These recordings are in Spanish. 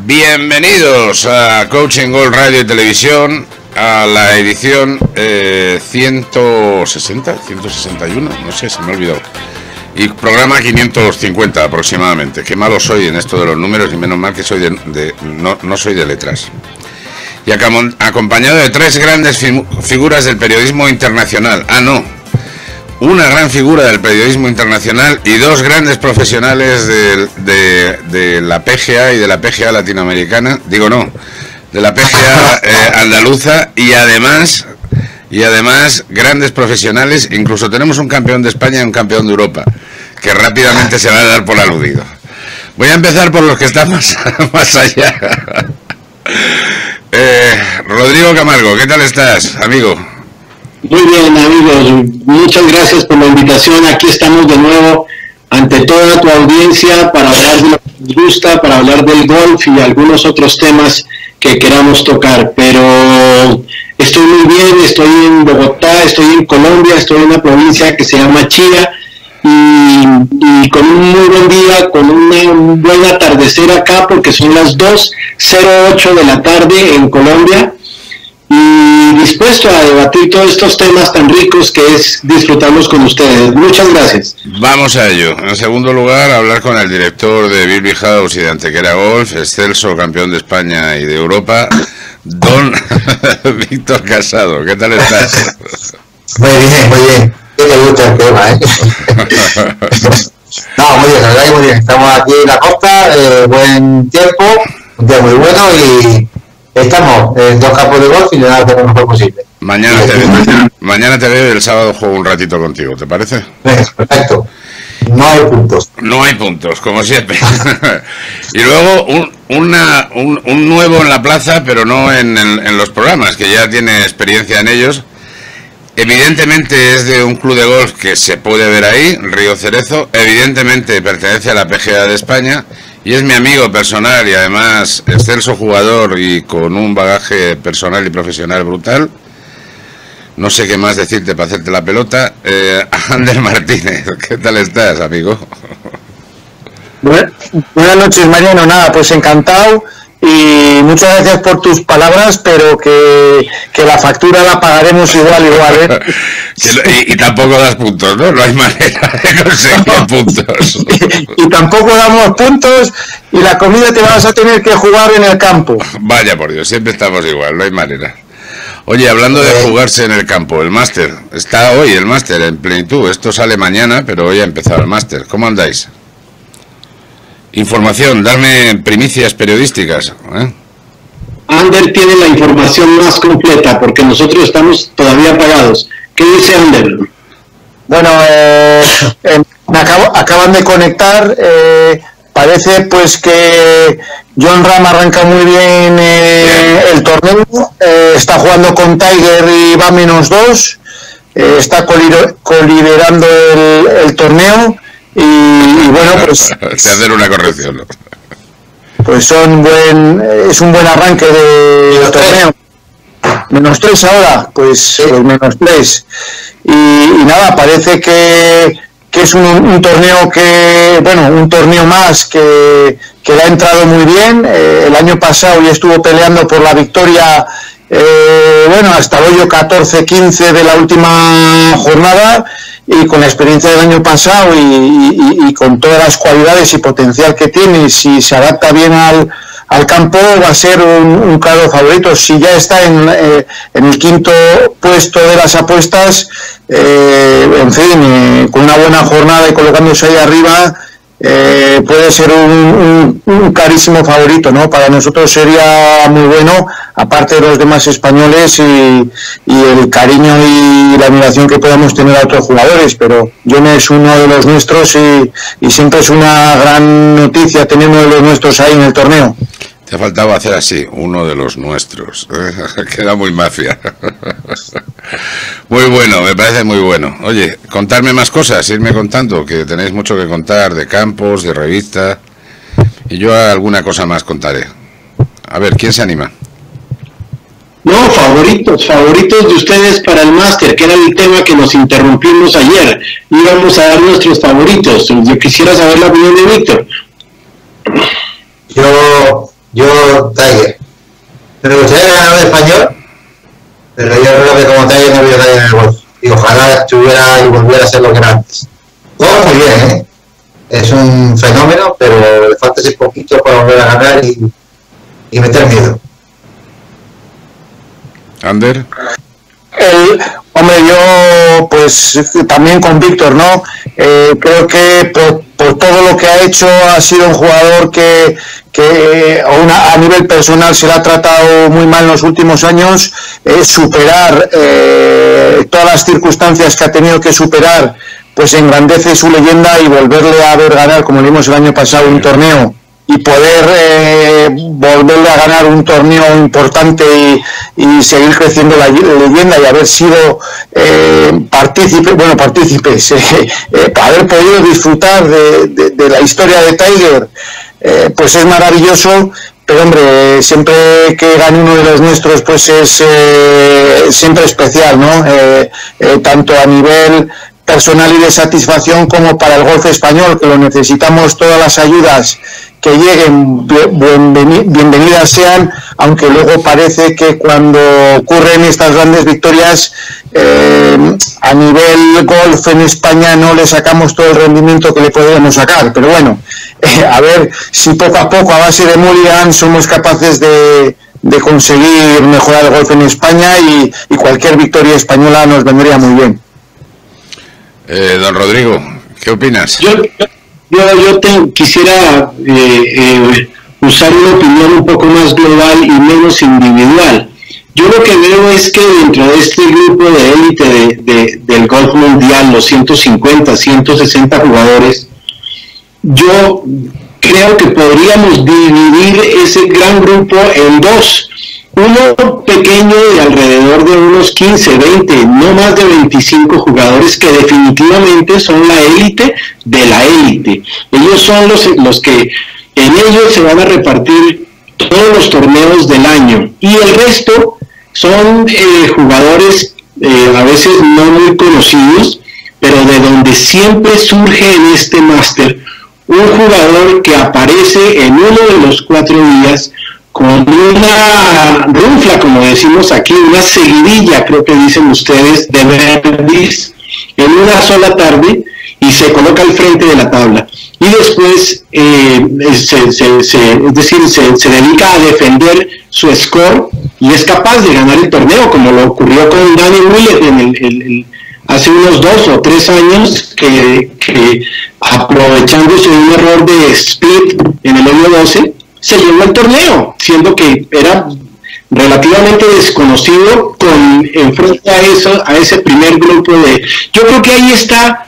Bienvenidos a Coaching Gold Radio y Televisión, a la edición 160, 161, no sé, se me ha olvidado. Y programa 550 aproximadamente. Qué malo soy en esto de los números y menos mal que soy no soy de letras. Y acompañado de tres grandes figuras del periodismo internacional. Una gran figura del periodismo internacional y dos grandes profesionales de la PGA y de la PGA latinoamericana, de la PGA andaluza y además grandes profesionales. Incluso tenemos un campeón de España y un campeón de Europa, que rápidamente se va a dar por aludido. Voy a empezar por los que están más allá. Rodrigo Camargo, ¿qué tal estás, amigo? Muy bien, amigos, muchas gracias por la invitación. Aquí estamos de nuevo ante toda tu audiencia para hablar de lo que nos gusta, para hablar del golf y algunos otros temas que queramos tocar. Pero estoy muy bien, estoy en Bogotá, estoy en Colombia, estoy en una provincia que se llama Chía y con un muy buen día, con un buen atardecer acá porque son las 2:08 de la tarde en Colombia. Y dispuesto a debatir todos estos temas tan ricos que es disfrutarlos con ustedes. Muchas gracias. Vamos a ello. En segundo lugar, hablar con el director de Bilby House y de Antequera Golf, excelso campeón de España y de Europa, don Víctor Casado. ¿Qué tal estás? Muy bien. ¿Qué te gusta el tema, No, muy bien, la verdad que muy bien. Estamos aquí en la costa, buen tiempo, un día muy bueno y estamos en dos campos de golf y le damos lo mejor posible. Mañana te veo y el sábado juego un ratito contigo, ¿te parece? Perfecto. No hay puntos, como siempre. Y luego un nuevo en la plaza, pero no en los programas, que ya tiene experiencia en ellos. Evidentemente es de un club de golf que se puede ver ahí, Río Cerezo. Evidentemente pertenece a la PGA de España. Y es mi amigo personal y además excelso jugador y con un bagaje personal y profesional brutal. No sé qué más decirte para hacerte la pelota. Ander Martínez, ¿qué tal estás, amigo? Buenas noches, Mariano. Nada, pues encantado y muchas gracias por tus palabras, pero que la factura la pagaremos igual, y tampoco das puntos, ¿no? No hay manera de conseguir puntos. Y tampoco damos puntos y la comida te vas a tener que jugar en el campo. Vaya por Dios, siempre estamos igual, no hay manera. Oye, hablando de jugarse en el campo, el máster, está hoy el máster en plenitud. Esto sale mañana, pero hoy ha empezado el máster. ¿Cómo andáis? Información, darme primicias periodísticas. Ander tiene la información más completa porque nosotros estamos todavía apagados. ¿Qué dice Ander? Bueno, acaban de conectar. Parece pues que Jon Rahm arranca muy bien el torneo. Está jugando con Tiger y va -2. Está coliderando el torneo. Y bueno, pues te hacen una corrección, ¿no? Pues es un buen arranque de torneo. -3 ahora, pues -3. Y nada, parece que es un torneo un torneo más que le ha entrado muy bien. El año pasado ya estuvo peleando por la victoria, hasta el hoyo 14-15 de la última jornada. Y con la experiencia del año pasado y con todas las cualidades y potencial que tiene, si se adapta bien al campo, va a ser un claro favorito. Si ya está en el quinto puesto de las apuestas, con una buena jornada y colocándose ahí arriba, puede ser un clarísimo favorito, ¿no? Para nosotros sería muy bueno, aparte de los demás españoles y el cariño y la admiración que podamos tener a otros jugadores, pero Jon es uno de los nuestros y siempre es una gran noticia tener uno de los nuestros ahí en el torneo. Te ha faltado hacer así, uno de los nuestros. Queda muy mafia. Muy bueno, me parece muy bueno. Oye, contarme más cosas, irme contando, que tenéis mucho que contar de campos, de revista. Y yo alguna cosa más contaré. A ver, ¿quién se anima? No, favoritos de ustedes para el máster, que era el tema que nos interrumpimos ayer. Íbamos a dar nuestros favoritos. Yo quisiera saber la opinión de Víctor. Yo ganó Tiger. Me gustaría que ganara el español, pero yo creo que como Tiger no vio nadie en el golf. Y ojalá estuviera y volviera a ser lo que era antes. Todo muy bien, ¿eh? Es un fenómeno, pero le falta ese poquito para volver a ganar y meter miedo. Ander. Hombre, yo pues también con Víctor, ¿no? Creo que por todo lo que ha hecho ha sido un jugador que a nivel personal se le ha tratado muy mal en los últimos años. Superar todas las circunstancias que ha tenido que superar, pues engrandece su leyenda, y volverle a ver ganar, como le vimos el año pasado, un torneo, y poder volverle a ganar un torneo importante y seguir creciendo la leyenda, y haber sido partícipes, haber podido disfrutar de la historia de Tiger, pues es maravilloso. Pero hombre, siempre que gane uno de los nuestros, pues es siempre especial, ¿no? Tanto a nivel personal y de satisfacción como para el golf español, que lo necesitamos. Todas las ayudas que lleguen, bienvenidas sean, aunque luego parece que cuando ocurren estas grandes victorias, a nivel golf en España no le sacamos todo el rendimiento que le podríamos sacar. Pero bueno, a ver si poco a poco, a base de mulligan, somos capaces de conseguir mejorar el golf en España, y cualquier victoria española nos vendría muy bien. Don Rodrigo, ¿qué opinas? Yo quisiera usar una opinión un poco más global y menos individual. Yo lo que veo es que dentro de este grupo de élite del golf mundial, los 150, 160 jugadores, yo creo que podríamos dividir ese gran grupo en dos. Uno pequeño de alrededor de unos 15, 20, no más de 25 jugadores, que definitivamente son la élite de la élite. Ellos son los que en ellos se van a repartir todos los torneos del año. Y el resto son jugadores a veces no muy conocidos, pero de donde siempre surge en este máster un jugador que aparece en uno de los 4 días con una rufla, como decimos aquí, una seguidilla, creo que dicen ustedes, de verdis en una sola tarde, y se coloca al frente de la tabla. Y después se dedica a defender su score, y es capaz de ganar el torneo, como lo ocurrió con Danny Willett hace unos 2 o 3 años, que aprovechándose de un error de speed en el hoyo 12, se llevó el torneo, siendo que era relativamente desconocido en frente a ese primer grupo de... Yo creo que ahí está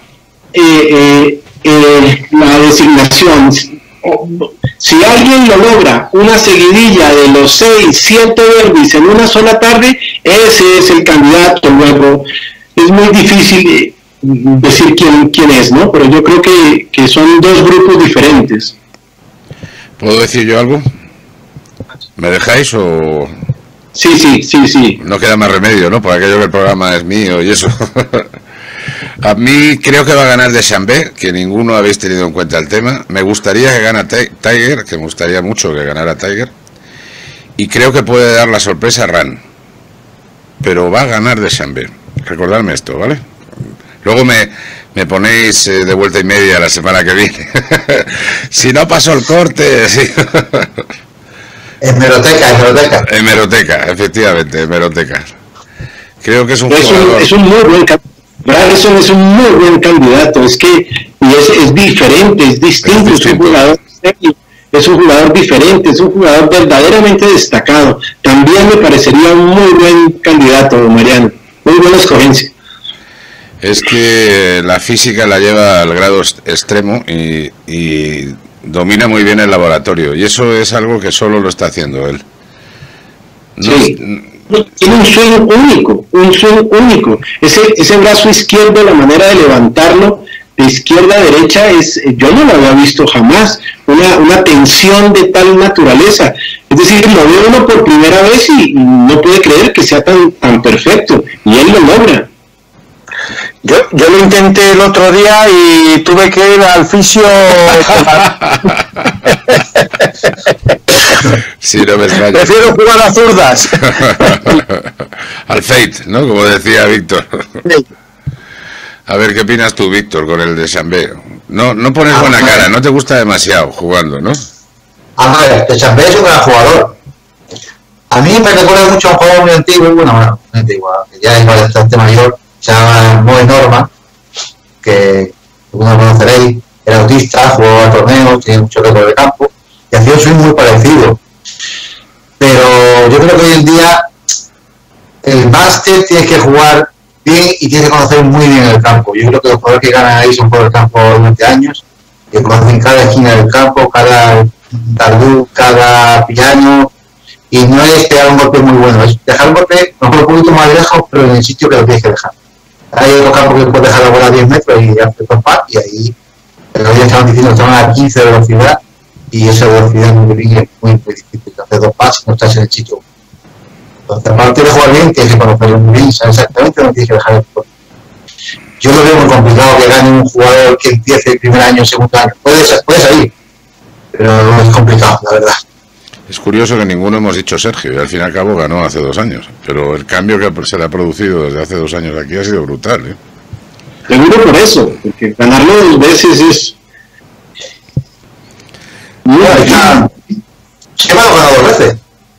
la designación. Si alguien lo logra, una seguidilla de los 6, 7 derbis en una sola tarde, ese es el candidato. Luego es muy difícil decir quién es, ¿no? Pero yo creo que son dos grupos diferentes. ¿Puedo decir yo algo? ¿Me dejáis o...? Sí. No queda más remedio, ¿no? Por aquello que el programa es mío y eso. A mí creo que va a ganar Deschambault, que ninguno habéis tenido en cuenta el tema. Me gustaría que gane Tiger, que me gustaría mucho que ganara Tiger. Y creo que puede dar la sorpresa a Rahn. Pero va a ganar Deschambault. Recordadme esto, ¿vale? Luego me ponéis de vuelta y media la semana que viene. Si no pasó el corte... Sí. Hemeroteca, efectivamente, hemeroteca. Creo que es un jugador... Es un muy buen candidato. Bryson es un muy buen candidato. Es diferente, es distinto. Es un jugador serio, es un jugador diferente, es un jugador verdaderamente destacado. También me parecería un muy buen candidato, Mariano. Muy buena escogencia. Es que la física la lleva al grado extremo y domina muy bien el laboratorio, y eso es algo que solo lo está haciendo él. Tiene un swing único. Ese brazo izquierdo, la manera de levantarlo de izquierda a derecha, yo no lo había visto jamás, una tensión de tal naturaleza. Es decir, lo ve uno por primera vez y no puede creer que sea tan perfecto, y él lo logra. Yo lo intenté el otro día y tuve que ir al fisio. Sí, no me extraña. Prefiero jugar a zurdas. Al Fate, ¿no? Como decía Víctor. A ver, ¿qué opinas tú, Víctor, con el de Chambé? No pones buena cara, no te gusta demasiado jugando, ¿no? A ver, el Chambé es un gran jugador. A mí me recuerda mucho a un jugador muy antiguo, muy antiguo, que ya es bastante mayor, se llama Moe Norman, que algunos conoceréis, era autista, jugaba torneos, tiene mucho récord de campo, y hacía un swing muy parecido. Pero yo creo que hoy en día el máster tiene que jugar bien y tiene que conocer muy bien el campo. Yo creo que los jugadores que ganan ahí son por el campo de 20 años, que conocen cada esquina del campo, cada tardú, cada piano, y no es pegar un golpe muy bueno, es dejar un golpe mejor un poquito más lejos, pero en el sitio que lo tienes que dejar. Hay otro campo que puedes dejar la bola a 10 metros y hacer dos pads, y ahí, pero ya estaban diciendo que estaban a 15 de velocidad, y esa velocidad muy bien es muy difícil hacer dos pads si no estás en el sitio. Entonces, aparte de jugar bien, tienes que conocerlo muy bien, sabes exactamente dónde tienes que dejar el golpe. Yo lo veo muy complicado que gane un jugador que empiece el primer año, el segundo año. Puede salir, pero es complicado, la verdad. Es curioso que ninguno hemos dicho Sergio, y al fin y al cabo ganó hace 2 años. Pero el cambio que se le ha producido desde hace 2 años aquí ha sido brutal, ¿eh? Seguro por eso, porque ganarlo 2 veces es... Muy complicado. ¿Qué me ha ganado 2 veces?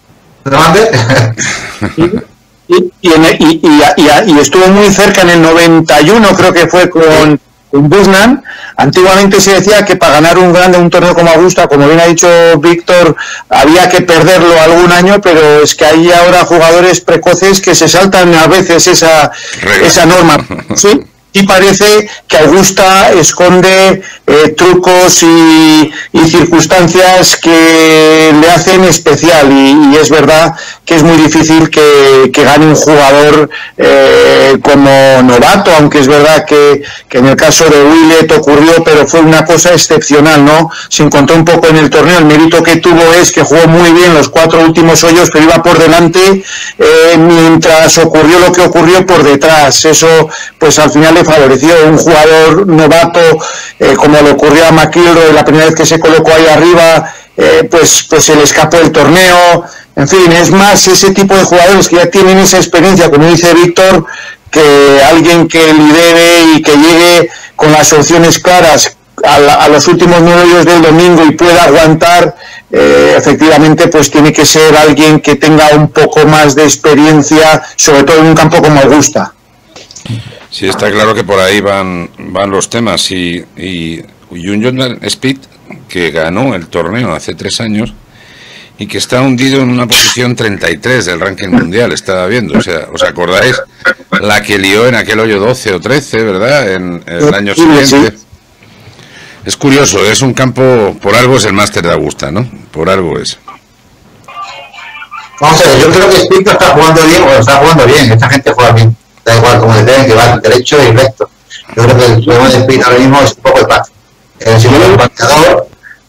Y estuvo muy cerca en el 91, creo que fue con Busnan. Antiguamente se decía que para ganar un torneo como Augusta, como bien ha dicho Víctor, había que perderlo algún año, pero es que hay ahora jugadores precoces que se saltan a veces esa norma. Sí. Y parece que Augusta esconde trucos y circunstancias que le hacen especial, y es verdad que es muy difícil que gane un jugador como novato, aunque es verdad que en el caso de Willett ocurrió, pero fue una cosa excepcional, ¿no? Se encontró un poco en el torneo, el mérito que tuvo es que jugó muy bien los 4 últimos hoyos, pero iba por delante mientras ocurrió lo que ocurrió por detrás. Eso pues al final le favoreció. Un jugador novato como le ocurrió a McIlroy la primera vez que se colocó ahí arriba, pues se le escapó el torneo. En fin, es más ese tipo de jugadores que ya tienen esa experiencia, como dice Víctor, que alguien que lidere y que llegue con las opciones claras a los últimos 9 hoyos del domingo y pueda aguantar. Efectivamente, pues tiene que ser alguien que tenga un poco más de experiencia, sobre todo en un campo como Augusta. Sí, está claro que por ahí van los temas, y un Jordan Speed que ganó el torneo hace 3 años y que está hundido en una posición 33 del ranking mundial, estaba viendo. O sea, ¿os acordáis la que lió en aquel hoyo 12 o 13, verdad? En el año siguiente. Es curioso, es un campo, por algo es el máster de Augusta, ¿no? Por algo es. Vamos a ver, yo creo que Speed no está jugando bien, o está jugando bien, esta gente juega bien. Da igual como le den, que va derecho y recto. Yo creo que el problema de Speed ahora mismo es un poco el pack. Si no el bateador,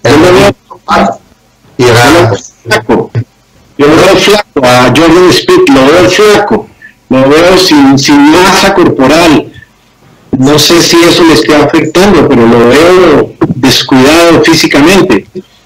y gana. Yo lo veo flaco a Jordan Speed, lo veo flaco, lo veo sin masa corporal. No sé si eso le esté afectando, pero lo veo descuidado físicamente.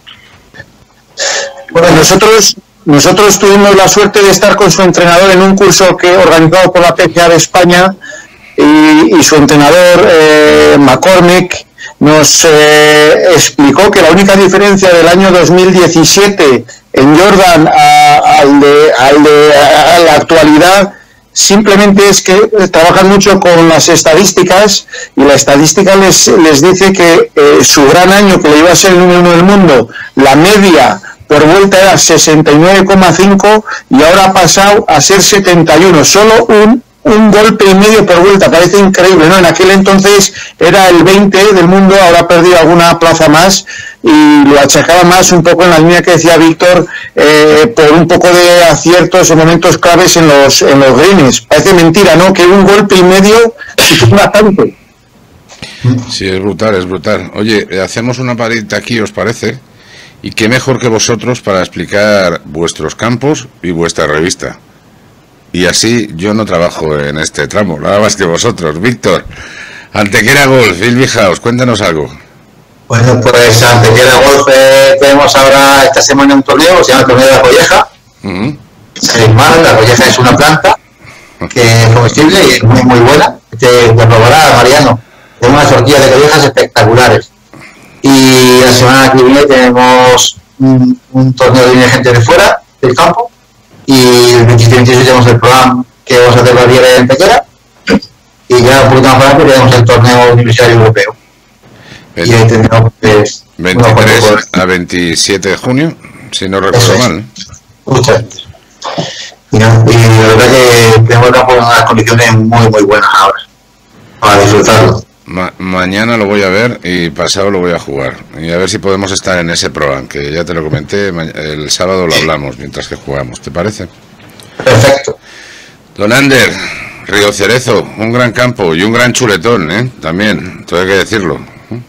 Bueno, nosotros tuvimos la suerte de estar con su entrenador en un curso que organizado por la PGA de España, y su entrenador McCormick nos explicó que la única diferencia del año 2017 en Jordan a la actualidad simplemente es que trabajan mucho con las estadísticas, y la estadística les dice que su gran año, que le iba a ser el número 1 del mundo, la media por vuelta era 69,5 y ahora ha pasado a ser 71, solo un golpe y medio por vuelta. Parece increíble, ¿no? En aquel entonces era el 20 del mundo, ahora ha perdido alguna plaza más, y lo achacaba más un poco en la línea que decía Víctor, por un poco de aciertos en momentos claves en los greens. Parece mentira, ¿no? Que un golpe y medio suma tanto. Sí, es brutal, es brutal. Oye, hacemos una paradita aquí, ¿os parece? Y qué mejor que vosotros para explicar vuestros campos y vuestra revista. Y así yo no trabajo en este tramo, nada más que vosotros. Víctor, Antequera Golf, Phil House, cuéntanos algo. Bueno, pues Antequera Golf tenemos ahora esta semana un torneo, se llama el torneo de la colleja. La colleja es una planta que es comestible y es muy muy buena. Te probará, Mariano. Tenemos unas horquillas de collejas espectaculares. Y la semana que viene tenemos un torneo de gente de fuera del campo. Y el 27 y 28 tenemos el programa que vamos a hacer la Liga en Tequera. Y ya un poquito más para adelante tenemos el torneo universitario europeo. Y ahí tendremos 23 a 27 de junio, si no recuerdo mal. Justamente. Y la verdad que tenemos el campo en unas condiciones muy muy buenas ahora para disfrutarlo. Mañana lo voy a ver y pasado lo voy a jugar. Y a ver si podemos estar en ese programa, que ya te lo comenté, el sábado lo hablamos mientras que jugamos, ¿te parece? Perfecto. Don Ander, Río Cerezo, un gran campo y un gran chuletón, también, todo hay que decirlo.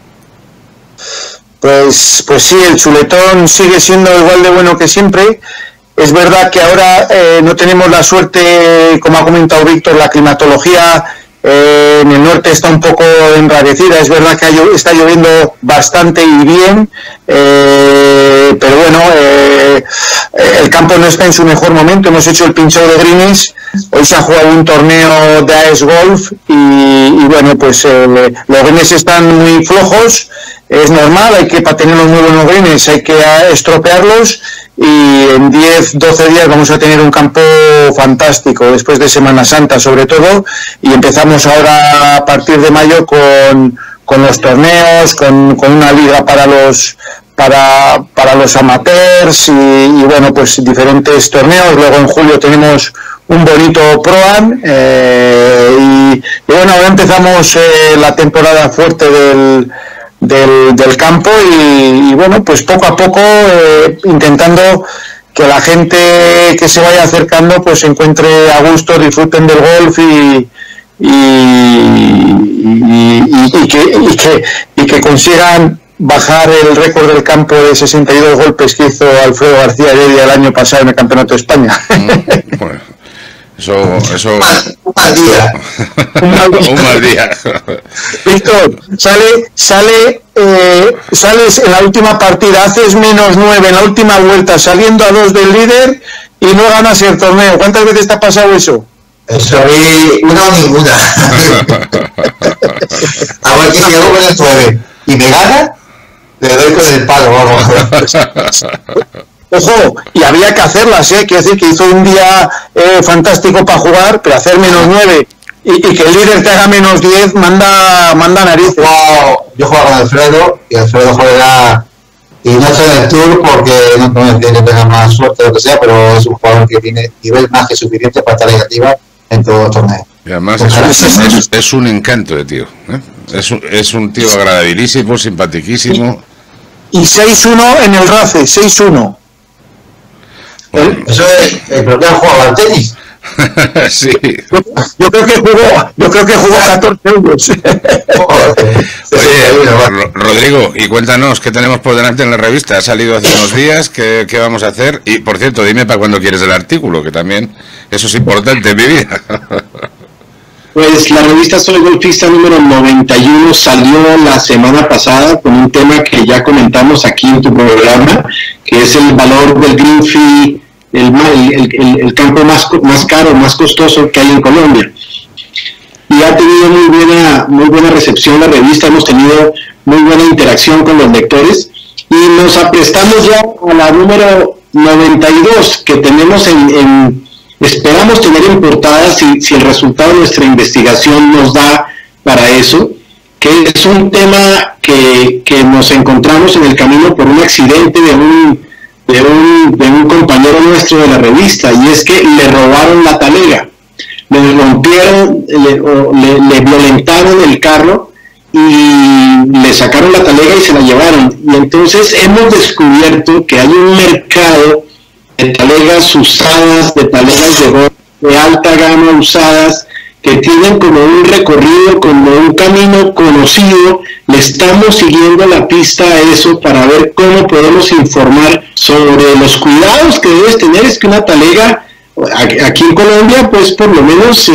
Pues sí, el chuletón sigue siendo igual de bueno que siempre. Es verdad que ahora no tenemos la suerte, como ha comentado Víctor, la climatología en el norte está un poco enrarecida. Es verdad que está lloviendo bastante y bien, pero bueno, el campo no está en su mejor momento. Hemos hecho el pinchado de greens, hoy se ha jugado un torneo de AES Golf y bueno, pues los greens están muy flojos. Es normal, para tener los muy buenos greens hay que estropearlos y en 10-12 días vamos a tener un campo fantástico después de Semana Santa sobre todo, y empezamos ahora a partir de mayo con los torneos, con una liga para los amateurs y bueno, pues diferentes torneos. Luego en julio tenemos un bonito Pro-Am y bueno, ahora empezamos la temporada fuerte del campo y bueno, pues poco a poco intentando que la gente que se vaya acercando pues se encuentre a gusto, disfruten del golf y que consigan bajar el récord del campo de 62 golpes que hizo Alfredo García Heredia el año pasado en el Campeonato de España. Bueno, eso un mal día. un mal día. Víctor, sales en la última partida, haces -9 en la última vuelta, saliendo a 2 del líder y no ganas el torneo. ¿Cuántas veces te ha pasado eso? Soy una o ninguna. A ver que si hago con el 9 y me gana, le doy con el palo, vamos. Ojo, y había que hacerlas, quiero decir que hizo un día fantástico para jugar, pero hacer -9 y que el líder te haga -10 manda narices. Yo juego con Alfredo y Alfredo juega y no está en el tour porque no tiene que tener más suerte o lo que sea, pero es un jugador que tiene nivel más que suficiente para estar negativa en todos los torneos. Y además es un encanto de tío, es un tío agradabilísimo, simpatiquísimo. Y 6-1 en el RACE, 6-1. Bueno. Eso es el problema, jugaba al tenis. Sí. Yo creo que jugó 14 euros. Oye, Rodrigo, y cuéntanos qué tenemos por delante en la revista. Ha salido hace unos días, ¿qué vamos a hacer? Y por cierto, dime para cuándo quieres el artículo, que también eso es importante en mi vida. Pues la revista Soy Golfista número 91 salió la semana pasada con un tema que ya comentamos aquí en tu programa, que es el valor del green fee, el campo más caro, más costoso que hay en Colombia. Y ha tenido muy buena recepción la revista, hemos tenido muy buena interacción con los lectores y nos aprestamos ya a la número 92 que tenemos esperamos tener en portada si el resultado de nuestra investigación nos da para eso, que es un tema que nos encontramos en el camino por un accidente de un compañero nuestro de la revista, y es que le robaron la talega, le rompieron, le violentaron el carro y le sacaron la talega y se la llevaron. Y entonces hemos descubierto que hay un mercado de talegas usadas, de talegas de alta gama usadas, que tienen como un recorrido, como un camino conocido. Le estamos siguiendo la pista a eso para ver cómo podemos informar sobre los cuidados que debes tener. Es que una talega, aquí en Colombia, pues por lo menos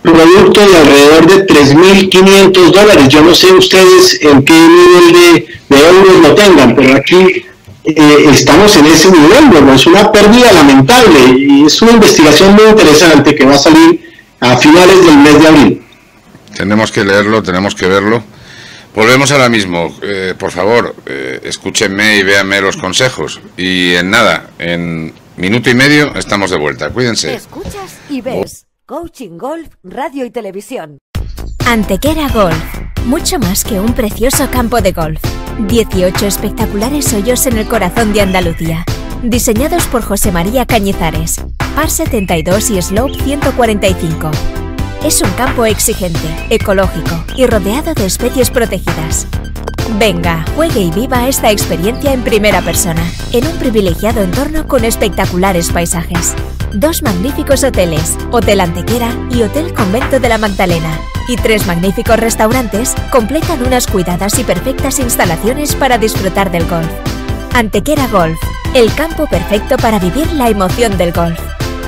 producto de alrededor de $3.500. Yo no sé ustedes en qué nivel de euros lo tengan, pero aquí estamos en ese nivel, ¿no? Es una pérdida lamentable y es una investigación muy interesante que va a salir a finales del mes de abril. Tenemos que leerlo, tenemos que verlo. Volvemos ahora mismo. Por favor, escúchenme y véanme los consejos. Y en nada, en minuto y medio estamos de vuelta. Cuídense. Escuchas y ves. Coaching Golf, radio y televisión. Antequera Golf. Mucho más que un precioso campo de golf. 18 espectaculares hoyos en el corazón de Andalucía. Diseñados por José María Cañizares. Par 72 y slope 145. Es un campo exigente, ecológico y rodeado de especies protegidas. Venga, juegue y viva esta experiencia en primera persona, en un privilegiado entorno con espectaculares paisajes. 2 magníficos hoteles, Hotel Antequera y Hotel Convento de la Magdalena, y 3 magníficos restaurantes completan unas cuidadas y perfectas instalaciones para disfrutar del golf. Antequera Golf, el campo perfecto para vivir la emoción del golf.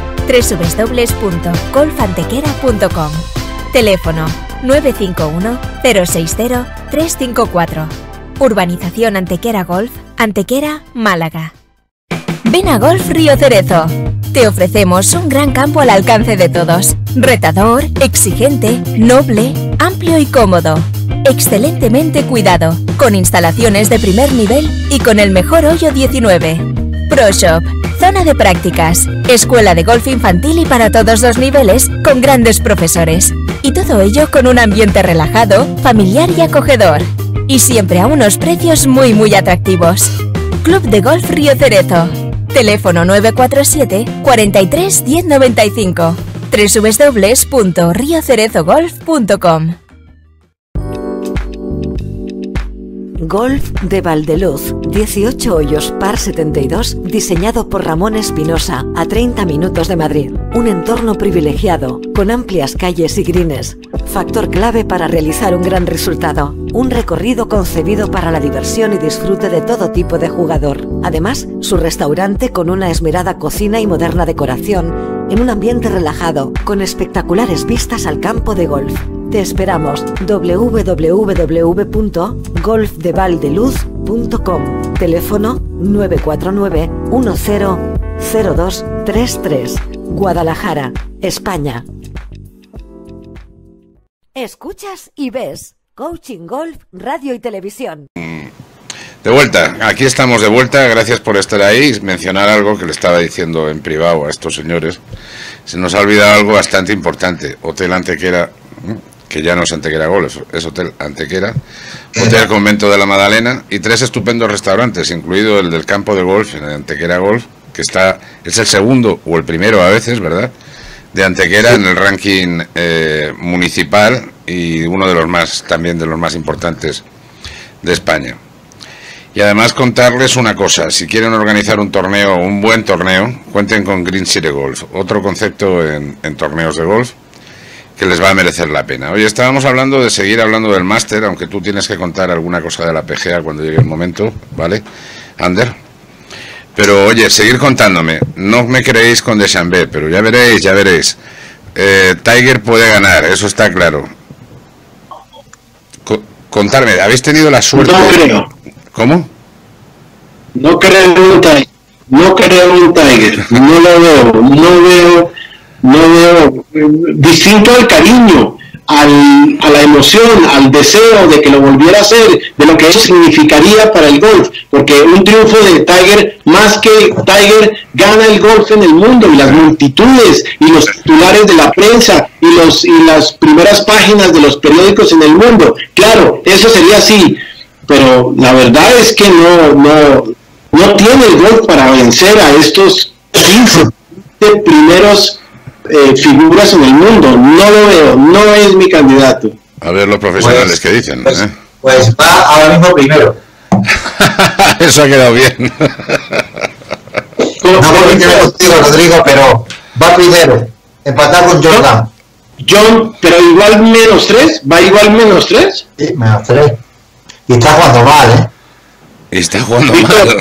www.golfantequera.com. Teléfono 951 060 354. Urbanización Antequera Golf, Antequera, Málaga. Ven a Golf Río Cerezo. Te ofrecemos un gran campo al alcance de todos. Retador, exigente, noble, amplio y cómodo. Excelentemente cuidado, con instalaciones de primer nivel y con el mejor hoyo 19. Pro Shop, zona de prácticas, escuela de golf infantil y para todos los niveles, con grandes profesores. Y todo ello con un ambiente relajado, familiar y acogedor. Y siempre a unos precios muy atractivos. Club de Golf Río Cerezo. Teléfono 947 43 1095. www.riocerezogolf.com. Golf de Valdeluz, 18 hoyos par 72, diseñado por Ramón Espinosa, a 30 minutos de Madrid. Un entorno privilegiado, con amplias calles y greens. Factor clave para realizar un gran resultado. Un recorrido concebido para la diversión y disfrute de todo tipo de jugador. Además, su restaurante con una esmerada cocina y moderna decoración, en un ambiente relajado, con espectaculares vistas al campo de golf. Te esperamos. www.golfdevaldeluz.com. Teléfono 949 100233. Guadalajara, España. Escuchas y ves. Coaching Golf, radio y televisión. De vuelta, aquí estamos de vuelta. Gracias por estar ahí y mencionar algo que le estaba diciendo en privado a estos señores. Se nos ha olvidado algo bastante importante. Hotel Antequera, que ya no es Antequera Golf, es Hotel Antequera, Hotel Convento de la Magdalena y 3 estupendos restaurantes, incluido el del campo de golf, en Antequera Golf, que es el segundo o el primero a veces, ¿verdad?, de Antequera en el ranking municipal y uno de los más, también de los más importantes de España. Y además contarles una cosa: si quieren organizar un torneo, un buen torneo, cuenten con Green City Golf, otro concepto en torneos de golf que les va a merecer la pena. Hoy estábamos hablando de seguir hablando del máster, aunque tú tienes que contar alguna cosa de la PGA cuando llegue el momento, ¿vale, Ander? Pero oye, seguir contándome. No me creéis con Deschambault, pero ya veréis. Tiger puede ganar, eso está claro. Contarme, ¿habéis tenido la suerte? No creo. ¿Cómo? No creo en un Tiger. No lo veo distinto al cariño, a la emoción, al deseo de que lo volviera a hacer, de lo que eso significaría para el golf, porque un triunfo de Tiger, más que Tiger, gana el golf en el mundo, y las multitudes, y los titulares de la prensa, y las primeras páginas de los periódicos en el mundo. Claro, eso sería así, pero la verdad es que no tiene el golf para vencer a estos 15 primeros figuras en el mundo. No lo veo, no es mi candidato. A ver los profesionales que dicen. Pues va ahora mismo primero. Eso ha quedado bien. No porque te contigo, Rodrigo, pero va primero. Empatar con Jordan. John, pero igual -3, ¿va igual -3? Sí, -3. Y está jugando mal, ¿eh? Y está jugando mal.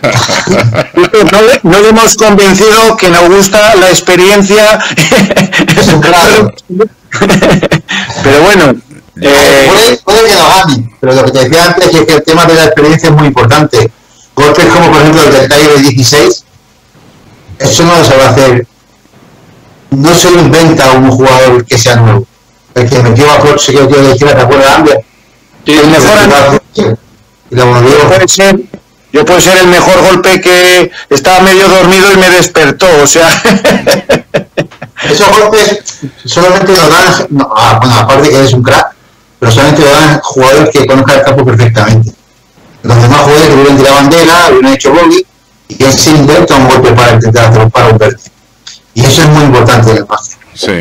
No le hemos convencido que nos gusta la experiencia. Claro. Pero bueno, puede que no gane, pero lo que te decía antes es que el tema de la experiencia es muy importante. Golpes como por ejemplo el del Tiger 16, eso no lo sabe hacer, no se lo inventa un jugador que sea nuevo. El que metió a Coach que yo le dijera, ¿te acuerdas, Amber? Sí, el mejor yo puedo ser el mejor golpe que estaba medio dormido y me despertó, o sea. Esos golpes solamente lo dan, bueno, aparte que eres un crack, pero solamente lo dan jugadores que conozcan el campo perfectamente. Los demás jugadores que hubieran tirado bandera, hubieran hecho bogey, y él se inventa un golpe para intentar hacer para un verde. Y eso es muy importante en el máster. Sí.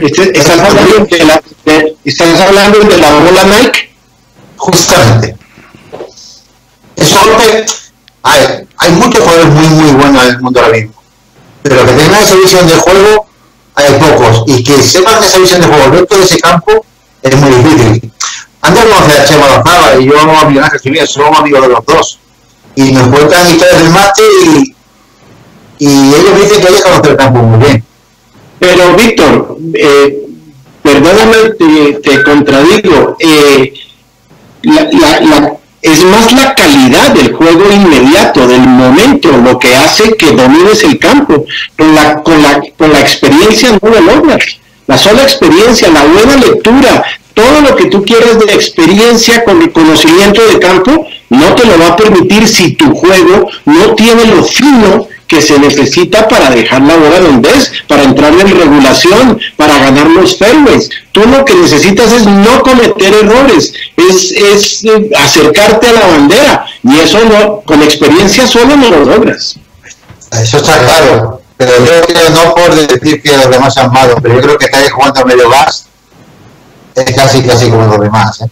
¿Estás hablando de la bola Nike? Justamente. Esos golpes, hay muchos jugadores muy buenos en el mundo ahora mismo, pero que tengan esa visión de juego hay pocos, y que sepan esa visión de juego dentro de ese campo es muy difícil. Antes conocí a Chema Lozada y yo a Miguel Ángel Jiménez, somos amigos de los dos, y nos cuentan historias del máster y ellos dicen que hay que conocer el campo muy bien. Pero Víctor, perdóname, te contradigo, es más la calidad del juego inmediato, del momento, lo que hace que domines el campo. Con la experiencia no lo logras. La sola experiencia, la buena lectura, todo lo que tú quieras de experiencia con el conocimiento de campo, no te lo va a permitir si tu juego no tiene lo fino que se necesita para dejar la bola donde es, para entrar en regulación, para ganar los fairways. Tú lo que necesitas es no cometer errores, es acercarte a la bandera, y eso no, con experiencia solo no lo logras. Eso está claro, pero yo creo, no por decir que los demás sean malos, pero yo creo que estáis jugando medio gas es casi como los demás,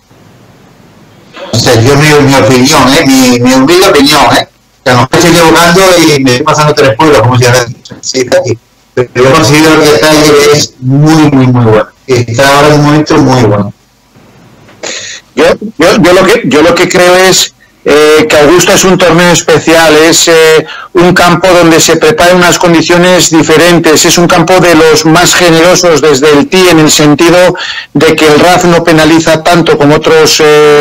O sea, yo mi opinión, mi humilde opinión, que a lo mejor estoy equivocando y me estoy pasando 3 pueblos, como si era pero yo considero que el Tiger es muy bueno. Está ahora en un momento muy bueno. Yo lo que creo es que Augusta es un torneo especial, es un campo donde se preparan unas condiciones diferentes, es un campo de los más generosos desde el tee, en el sentido de que el RAF no penaliza tanto como otros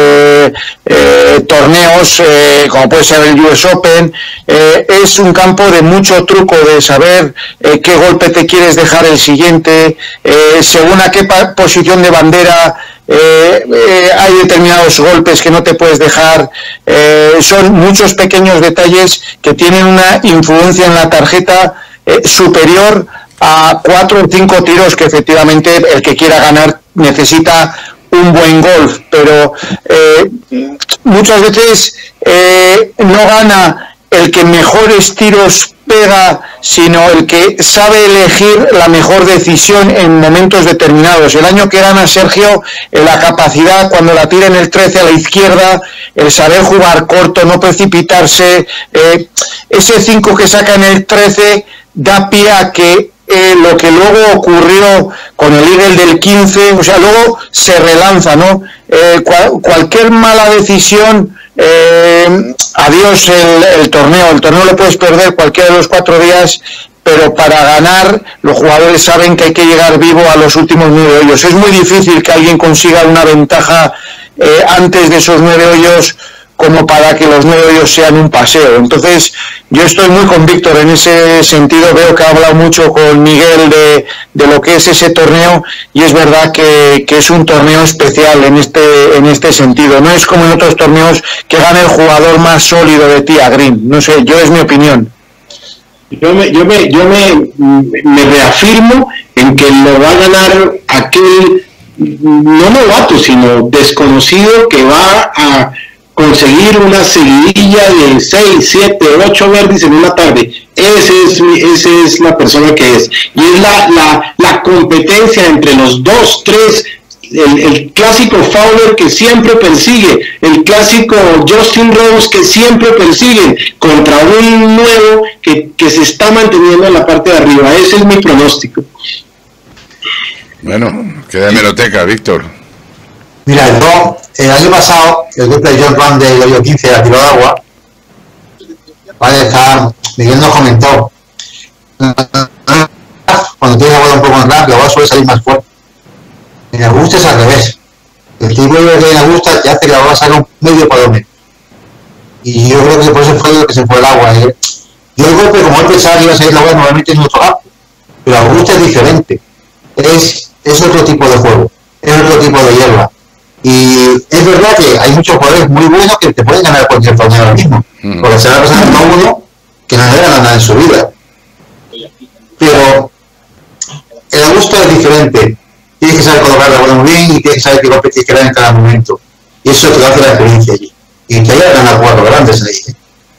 torneos, como puede ser el US Open. Es un campo de mucho truco, de saber qué golpe te quieres dejar el siguiente, según a qué posición de bandera hay determinados golpes que no te puedes dejar. Son muchos pequeños detalles que tienen una influencia en la tarjeta superior a 4 o 5 tiros, que efectivamente el que quiera ganar necesita un buen golf, pero muchas veces no gana el que mejores tiros pega, sino el que sabe elegir la mejor decisión en momentos determinados. El año que gana Sergio, la capacidad cuando la tira en el 13 a la izquierda, el saber jugar corto, no precipitarse, ese 5 que saca en el 13 da pie a que lo que luego ocurrió con el Eagle del 15, o sea, luego se relanza, ¿no? Cualquier mala decisión, adiós el torneo lo puedes perder cualquiera de los 4 días, pero para ganar los jugadores saben que hay que llegar vivo a los últimos 9 hoyos. Es muy difícil que alguien consiga una ventaja antes de esos 9 hoyos, como para que los 9 hoyos sean un paseo. Entonces yo estoy muy con Víctor en ese sentido. Veo que ha hablado mucho con Miguel de lo que es ese torneo, y es verdad que es un torneo especial en este sentido. No es como en otros torneos que gana el jugador más sólido de tee a green. No sé, es mi opinión. Yo me reafirmo en que lo va a ganar aquel no novato, sino desconocido, que va a conseguir una seguidilla de 6, 7, 8 verdes en una tarde. Esa es la persona que es. Y es la competencia entre los 2, 3, el clásico Fowler que siempre persigue, el clásico Justin Rose que siempre persigue, contra un nuevo que se está manteniendo en la parte de arriba. Ese es mi pronóstico. Bueno, queda hemeroteca, Víctor. Mira, el año pasado, el golpe de John Ram del hoyo 15 de la tiro de agua, Miguel nos comentó, cuando tienes la bola un poco más rápido, suele salir más fuerte. Y yo creo que ese golpe, el año pasado, el golpe de John Ram del hoyo 15 de la tiro de agua, la bola suele salir más fuerte. Entonces, yo creo que ese golpe, el año pasado, el golpe de John Ram del hoyo 15 de la tiro de agua, suele salir más fuerte. En Augusta es al revés. El tipo que en Augusta ya hace que la bola salga un medio para 2 metros. Y yo creo que por eso fue lo que se fue el agua. Yo el golpe, como él pensaba que iba a salir la bola, normalmente en otro campo. Pero Augusta es diferente. Es otro tipo de juego. Es otro tipo de hierba. Y es verdad que hay muchos jugadores muy buenos que te pueden ganar cualquier torneo ahora mismo. Porque se va a pasar a uno que no le gana nada en su vida. Pero el Augusta es diferente. Tienes que saber colocar la bola muy bien y tienes que saber qué golpe tienes que dar en cada momento. Y eso te hace la experiencia allí. Y te haya ganado 4 grandes ahí.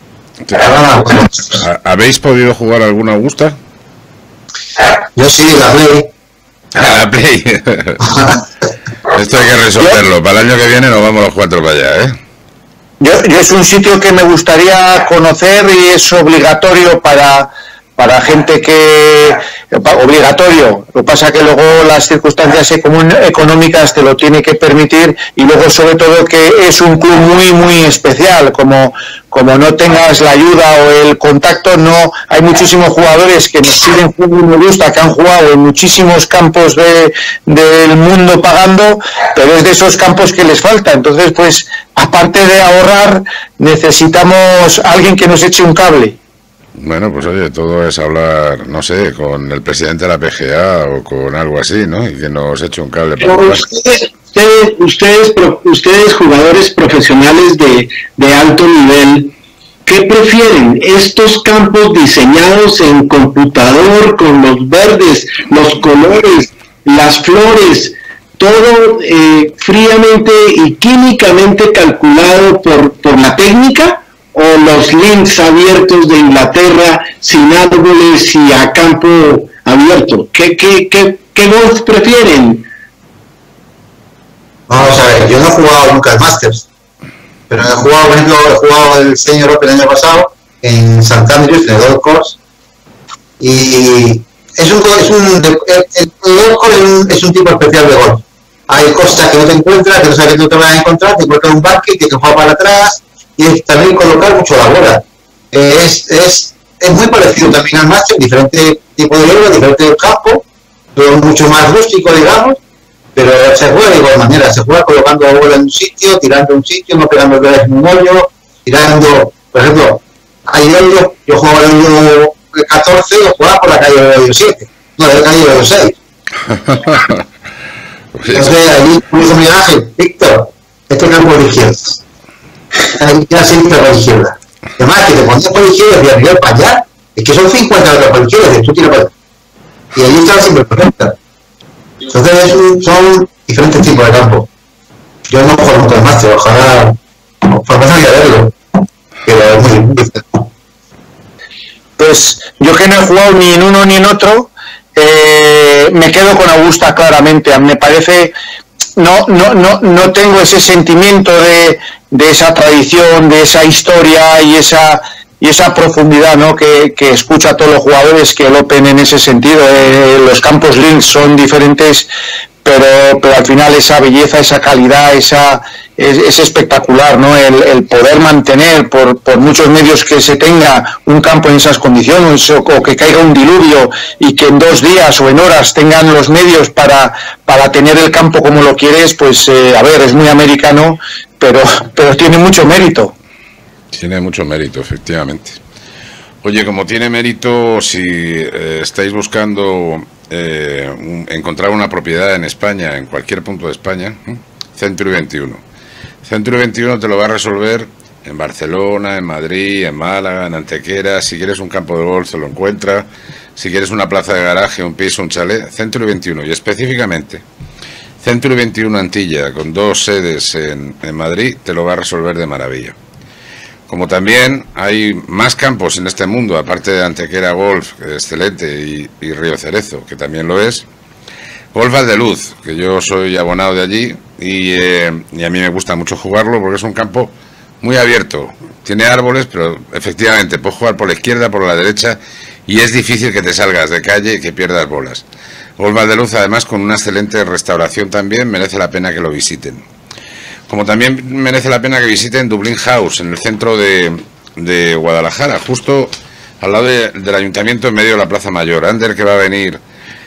¿Habéis podido jugar alguna Augusta? Yo sí, la Play. La Play. Esto hay que resolverlo. Para el año que viene nos vamos los 4 para allá, ¿eh? Yo es un sitio que me gustaría conocer y es obligatorio para gente que... obligatorio. Lo que pasa que luego las circunstancias económicas te lo tiene que permitir y luego sobre todo que es un club muy muy especial. Como no tengas la ayuda o el contacto, no hay muchísimos jugadores que nos piden juego y me gusta, que han jugado en muchísimos campos del mundo pagando, pero es de esos campos que les falta. Entonces, pues, aparte de ahorrar, necesitamos alguien que nos eche un cable. Bueno, pues oye, todo es hablar, no sé, con el presidente de la PGA o con algo así, ¿no? Y que nos eche un cable para ustedes jugadores profesionales de alto nivel, ¿qué prefieren? ¿Estos campos diseñados en computador con los verdes, los colores, las flores, todo fríamente y químicamente calculado por la técnica? ¿O los links abiertos de Inglaterra sin árboles y a campo abierto? ¿Qué golf prefieren? Vamos a ver, yo no he jugado nunca el Masters, pero he jugado el Senior Open el año pasado en St. Andrews, en el Golf Course, y el Golf Course es un tipo especial de golf. Hay cosas que no te encuentras, que no sabes que no te van a encontrar, te encuentras un bunker que te juega para atrás, y también colocar mucho la bola. Es muy parecido también al Masters, diferente tipo de hierba, diferente campo, pero mucho más rústico, digamos, pero se juega de igual manera, se juega colocando la bola en un sitio, tirando en un sitio, no pegando el en un hoyo, tirando, por ejemplo, ayer yo jugaba el hoyo 14, lo jugaba por la calle del hoyo 7, no, de la calle del hoyo 6. Entonces, allí me dijo Miguel Ángel, Víctor, este campo es de izquierda. Ahí ya se dice por la izquierda. Además, que te ponías por la izquierda y arriba para allá, es que son 50 metros por la izquierda, tú tiras para allá. Y allí estaba siempre perfecta. Entonces, son diferentes tipos de campo. Yo no juego nunca el máster, ojalá a verlo, pero es muy difícil. Pues yo que no he jugado ni en uno ni en otro, me quedo con Augusta claramente. Me parece, no tengo ese sentimiento de esa tradición, de esa historia y esa profundidad, ¿no? que escucha a todos los jugadores que el Open en ese sentido. Los campos links son diferentes, pero al final esa belleza, esa calidad, es espectacular, ¿no? El poder mantener por muchos medios que se tenga un campo en esas condiciones, o que caiga un diluvio y que en 2 días o en horas tengan los medios para tener el campo como lo quieres, pues a ver, es muy americano, pero tiene mucho mérito. Tiene mucho mérito, efectivamente. Oye, como tiene mérito, si estáis buscando encontrar una propiedad en España, en cualquier punto de España, Century 21. Century 21 te lo va a resolver en Barcelona, en Madrid, en Málaga, en Antequera. Si quieres un campo de golf, te lo encuentra. Si quieres una plaza de garaje, un piso, un chalet, Century 21. Y específicamente, Century 21 Antilla, con 2 sedes en Madrid, te lo va a resolver de maravilla. Como también hay más campos en este mundo, aparte de Antequera Golf, que es excelente, y Río Cerezo, que también lo es. Golf Valdeluz, que yo soy abonado de allí, y a mí me gusta mucho jugarlo porque es un campo muy abierto. Tiene árboles, pero efectivamente puedes jugar por la izquierda, por la derecha, y es difícil que te salgas de calle y que pierdas bolas. Golf Valdeluz, además, con una excelente restauración también, merece la pena que lo visiten. Como también merece la pena que visiten Dublin House, en el centro de Guadalajara, justo al lado del ayuntamiento, en medio de la Plaza Mayor. Ander, que va a venir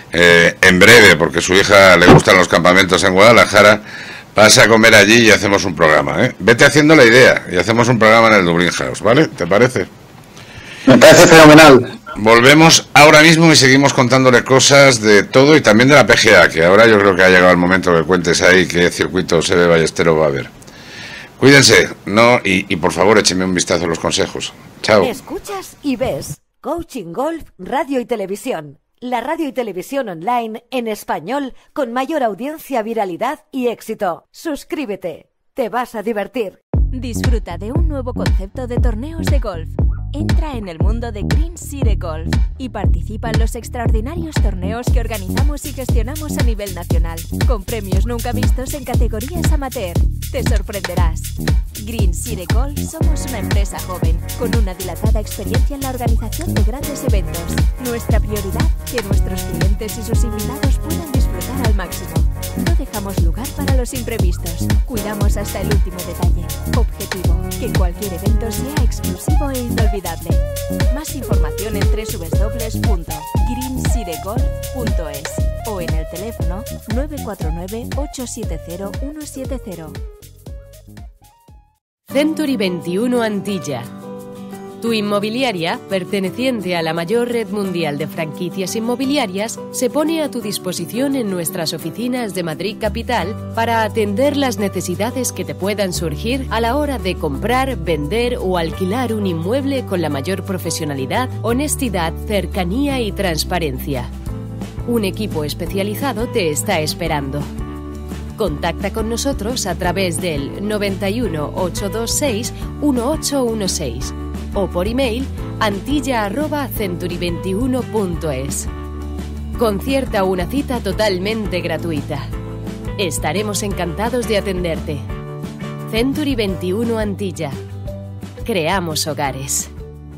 en breve, porque su hija le gustan los campamentos en Guadalajara, pasa a comer allí y hacemos un programa, ¿eh? Vete haciendo la idea y hacemos un programa en el Dublín House, ¿vale? ¿Te parece? Me parece fenomenal. Volvemos ahora mismo y seguimos contándole cosas de todo y también de la PGA, que ahora yo creo que ha llegado el momento que cuentes ahí qué circuito Seve Ballesteros va a haber. Cuídense, ¿no? Y por favor échenme un vistazo a los consejos. Chao. Escuchas y ves Coaching Golf, Radio y Televisión. La radio y televisión online en español con mayor audiencia, viralidad y éxito. Suscríbete. Te vas a divertir. Disfruta de un nuevo concepto de torneos de golf. Entra en el mundo de Green City Golf y participa en los extraordinarios torneos que organizamos y gestionamos a nivel nacional, con premios nunca vistos en categorías amateur. Te sorprenderás. Green City Golf somos una empresa joven, con una dilatada experiencia en la organización de grandes eventos. Nuestra prioridad, que nuestros clientes y sus invitados puedan disfrutar al máximo. No dejamos lugar para los imprevistos. Cuidamos hasta el último detalle. Objetivo, que cualquier evento sea exclusivo e inolvidable. Más información en www.greencitygolf.es o en el teléfono 949-870-170. Century 21 Antilla. Tu inmobiliaria, perteneciente a la mayor red mundial de franquicias inmobiliarias, se pone a tu disposición en nuestras oficinas de Madrid Capital para atender las necesidades que te puedan surgir a la hora de comprar, vender o alquilar un inmueble con la mayor profesionalidad, honestidad, cercanía y transparencia. Un equipo especializado te está esperando. Contacta con nosotros a través del 91 826 1816 o por email antilla@century21.es. Concierta una cita totalmente gratuita. Estaremos encantados de atenderte. Century 21 Antilla. Creamos hogares.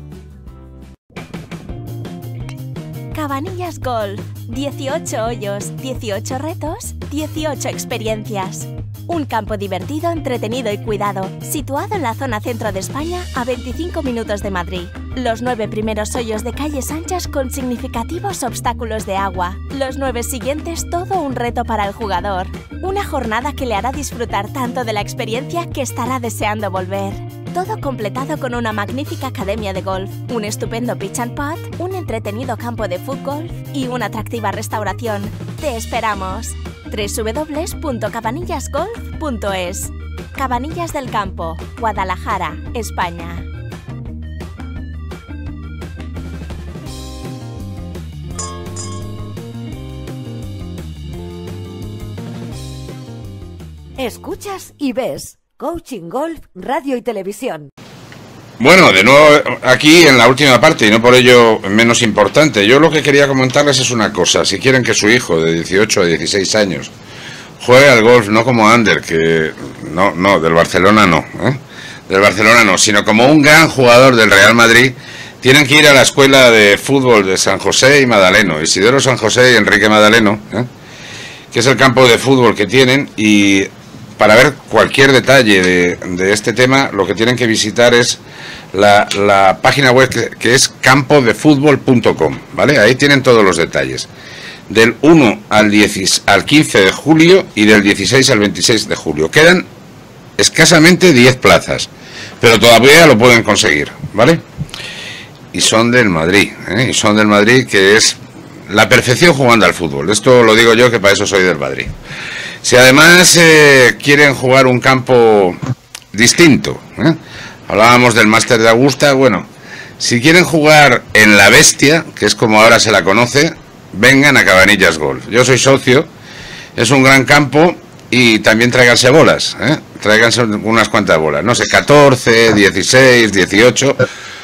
Cabanillas Golf. 18 hoyos, 18 retos, 18 experiencias. Un campo divertido, entretenido y cuidado, situado en la zona centro de España, a 25 minutos de Madrid. Los 9 primeros hoyos de calles anchas con significativos obstáculos de agua. Los 9 siguientes, todo un reto para el jugador. Una jornada que le hará disfrutar tanto de la experiencia que estará deseando volver. Todo completado con una magnífica academia de golf, un estupendo pitch and putt, un entretenido campo de fútbol y una atractiva restauración. ¡Te esperamos! www.cabanillasgolf.es. Cabanillas del Campo, Guadalajara, España. Escuchas y ves Coaching Golf, Radio y Televisión. Bueno, de nuevo aquí en la última parte y no por ello menos importante. Yo lo que quería comentarles es una cosa. Si quieren que su hijo de 18 o 16 años juegue al golf no como under, que no, del Barcelona no, del Barcelona no, sino como un gran jugador del Real Madrid, tienen que ir a la escuela de fútbol de San José y Madaleno, Isidoro San José y Enrique Madaleno, que es el campo de fútbol que tienen, y para ver cualquier detalle de este tema, lo que tienen que visitar es la página web que es campodefutbol.com, ¿vale? Ahí tienen todos los detalles. Del 1 al 15 de julio y del 16 al 26 de julio. Quedan escasamente 10 plazas, pero todavía lo pueden conseguir, ¿vale? Y son del Madrid, y son del Madrid, que es la perfección jugando al fútbol. Esto lo digo yo, que para eso soy del Madrid. Si además quieren jugar un campo distinto, hablábamos del Máster de Augusta, bueno, si quieren jugar en La Bestia, que es como ahora se la conoce, vengan a Cabanillas Golf. Yo soy socio, es un gran campo y también tráiganse bolas, tráiganse unas cuantas bolas, no sé, 14, 16, 18,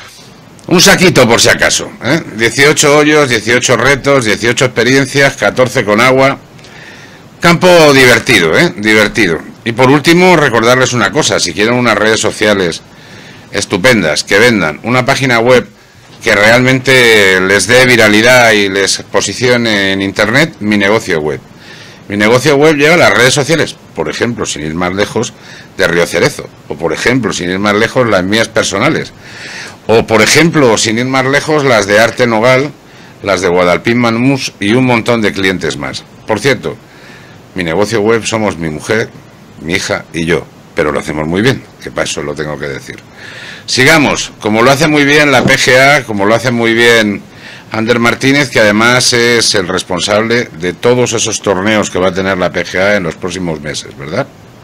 un saquito por si acaso, 18 hoyos, 18 retos, 18 experiencias, 14 con agua. Campo divertido, divertido. Y por último, recordarles una cosa: si quieren unas redes sociales estupendas, que vendan, una página web que realmente les dé viralidad y les posicione en internet, Mi Negocio Web. Mi Negocio Web lleva las redes sociales, por ejemplo, sin ir más lejos, de Río Cerezo, o por ejemplo, sin ir más lejos, las mías personales, o por ejemplo, sin ir más lejos, las de Arte Nogal, las de Guadalpín Manús y un montón de clientes más. Por cierto, mi negocio web somos mi mujer, mi hija y yo, pero lo hacemos muy bien, que para eso lo tengo que decir. Sigamos, como lo hace muy bien la PGA, como lo hace muy bien Ander Martínez, que además es el responsable de todos esos torneos que va a tener la PGA en los próximos meses, ¿verdad?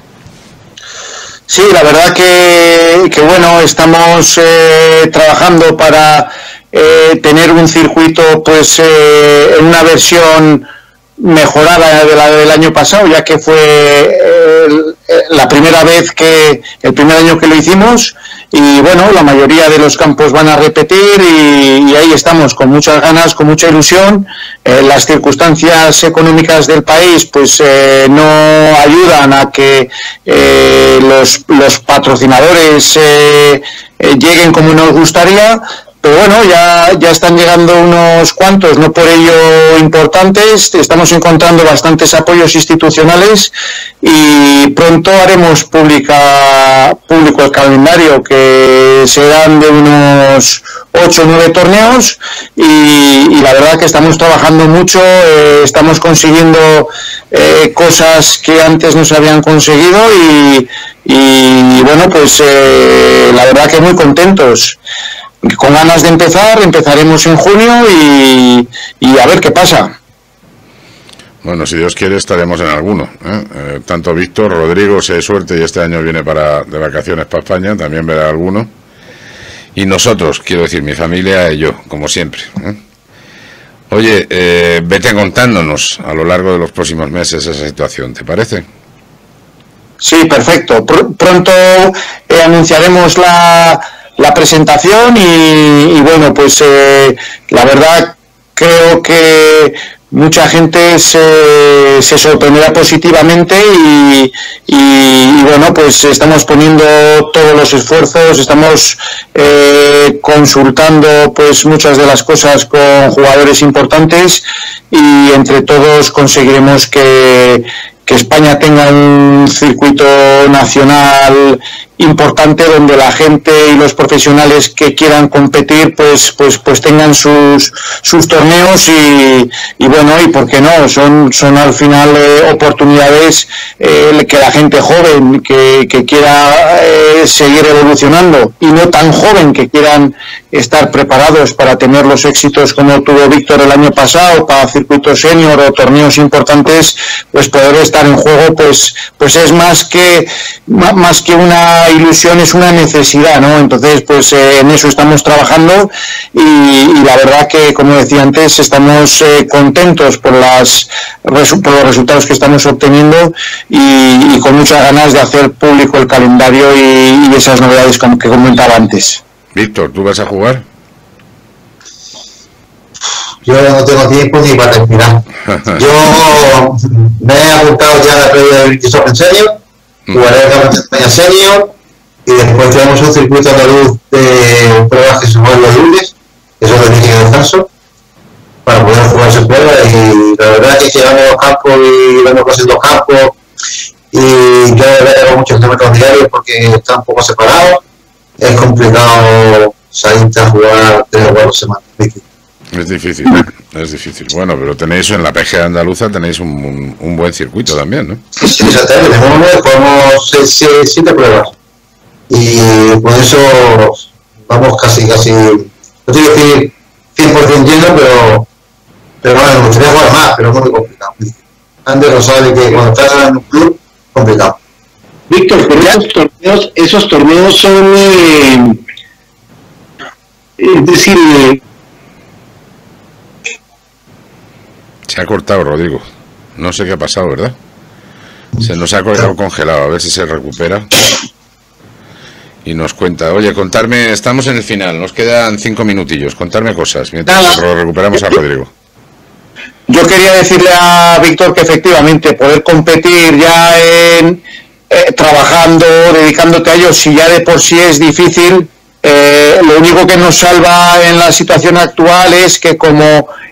Sí, la verdad que bueno, estamos trabajando para tener un circuito pues en una versión mejorada de la del año pasado, ya que fue la primera vez el primer año que lo hicimos, y bueno, la mayoría de los campos van a repetir y ahí estamos con muchas ganas, con mucha ilusión. Las circunstancias económicas del país pues no ayudan a que los patrocinadores lleguen como nos gustaría. Pero bueno, ya están llegando unos cuantos, no por ello importantes. Estamos encontrando bastantes apoyos institucionales y pronto haremos público el calendario, que serán de unos 8 o 9 torneos y la verdad que estamos trabajando mucho, estamos consiguiendo cosas que antes no se habían conseguido y bueno, pues la verdad que muy contentos. Con ganas de empezaremos en junio y a ver qué pasa. Bueno, si Dios quiere estaremos en alguno, tanto Víctor, Rodrigo, si hay suerte y este año viene de vacaciones para España, también verá alguno. Y nosotros, quiero decir, mi familia y yo, como siempre. Oye, vete contándonos a lo largo de los próximos meses esa situación, ¿te parece? Sí, perfecto. Pronto anunciaremos la presentación y bueno, pues la verdad creo que mucha gente se sorprenderá positivamente y bueno, pues estamos poniendo todos los esfuerzos, estamos consultando pues muchas de las cosas con jugadores importantes y entre todos conseguiremos que España tenga un circuito nacional importante donde la gente y los profesionales que quieran competir pues tengan sus torneos y bueno, y por qué no, son al final oportunidades que la gente joven que quiera seguir evolucionando y no tan joven que quieran estar preparados para tener los éxitos como tuvo Víctor el año pasado para circuitos senior o torneos importantes, pues poder estar en juego pues es más que una ilusión, es una necesidad, ¿no? Entonces pues en eso estamos trabajando y la verdad que, como decía antes, estamos contentos por los resultados que estamos obteniendo y con muchas ganas de hacer público el calendario y esas novedades que comentaba antes. Víctor, ¿tú vas a jugar? Yo no tengo tiempo ni para terminar. Yo me he apuntado ya a la previa de British Open Senior, jugaré el Campeonato de España Senior y después tenemos un circuito andaluz de pruebas que se juegan los lunes, que son de inicio de descanso, para poder jugar esa prueba. Y la verdad es que llevamos los campos y vamos haciendo campos y yo de verdad tengo muchos kilómetros diarios porque están un poco separados. Es complicado salir a jugar 3 o 4 semanas. Es difícil, es difícil. Bueno, pero tenéis en la PGA andaluza tenéis un buen circuito también, ¿no? Sí, exactamente. Jugamos 7 pruebas. Y por eso vamos casi, no te voy a decir 100% lleno, pero bueno, me gustaría jugar más, pero es muy complicado. Ander lo sabe que cuando estás en un club, complicado. Víctor, pero esos torneos son, es decir, se ha cortado, Rodrigo. No sé qué ha pasado, ¿verdad? Se nos ha quedado congelado. A ver si se recupera. Y nos cuenta. Oye, contarme. Estamos en el final. Nos quedan 5 minutillos. Contarme cosas mientras recuperamos a Rodrigo. Yo quería decirle a Víctor que efectivamente poder competir ya trabajando, dedicándote a ello, si ya de por sí es difícil, lo único que nos salva en la situación actual es que como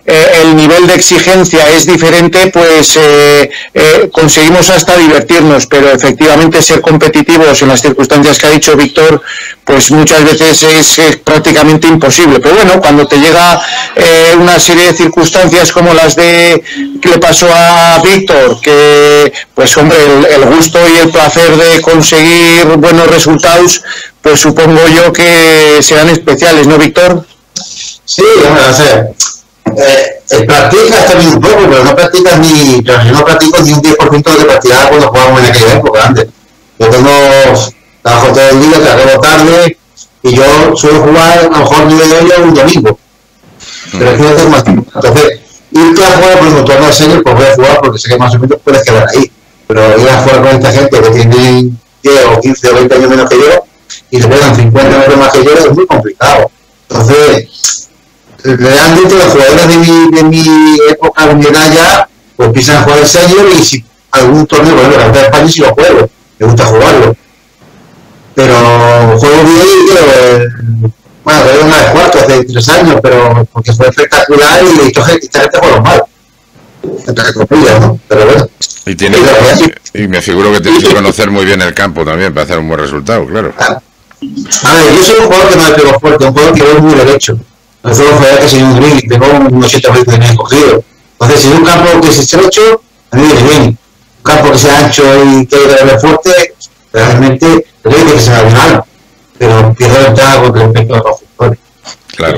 el nivel de exigencia es diferente, pues conseguimos hasta divertirnos, pero efectivamente ser competitivos en las circunstancias que ha dicho Víctor, pues muchas veces es prácticamente imposible. Pero bueno, cuando te llega una serie de circunstancias como las que le pasó a Víctor, que pues hombre, el gusto y el placer de conseguir buenos resultados, pues supongo yo que serán especiales, ¿no, Víctor? Sí, bueno, o sea, practicas también un poco, pero no practicas yo no practico ni un 10% de lo que practicaba cuando jugábamos en aquella época antes. Yo trabajo todo el día, trabajo tarde, y yo suelo jugar a lo mejor 9 horas un domingo. Pero es que no tengo más tiempo. Entonces, irte a jugar por un torneo de senior, pues voy a jugar porque sé que más o menos puedes quedar ahí. Pero ir a jugar con esta gente que tiene 10 o 15 o 20 años menos que yo, y le pegan 50 metros más que yo, es muy complicado. Entonces, realmente los jugadores de mi época, de mi edad ya, pues empiezan a jugar el senior, y si algún torneo, bueno, la de España sí lo juego, me gusta jugarlo. Pero juego bien, bueno, jugué una vez cuarto hace 3 años, pero porque fue espectacular y esta gente juega mal. Entre comillas, ¿no? Pero bueno. Y me figuro que tienes que conocer muy bien el campo también para hacer un buen resultado, claro. A ver, yo soy un jugador que no me pego fuerte, un jugador que voy muy derecho. No solo jugador que soy un grill y tengo un 80% de bien cogido. Entonces, si es un campo que es estrecho, a mí me viene bien. Un campo que sea ancho y que haya fuerte, realmente creo que se me va bien algo. Pero pierdo ventaja con respecto a los jugadores. Claro.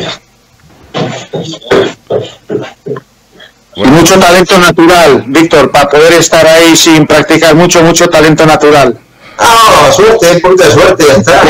Y mucho talento natural, Víctor, para poder estar ahí sin practicar mucho talento natural. Suerte, un poquito de suerte, ya está.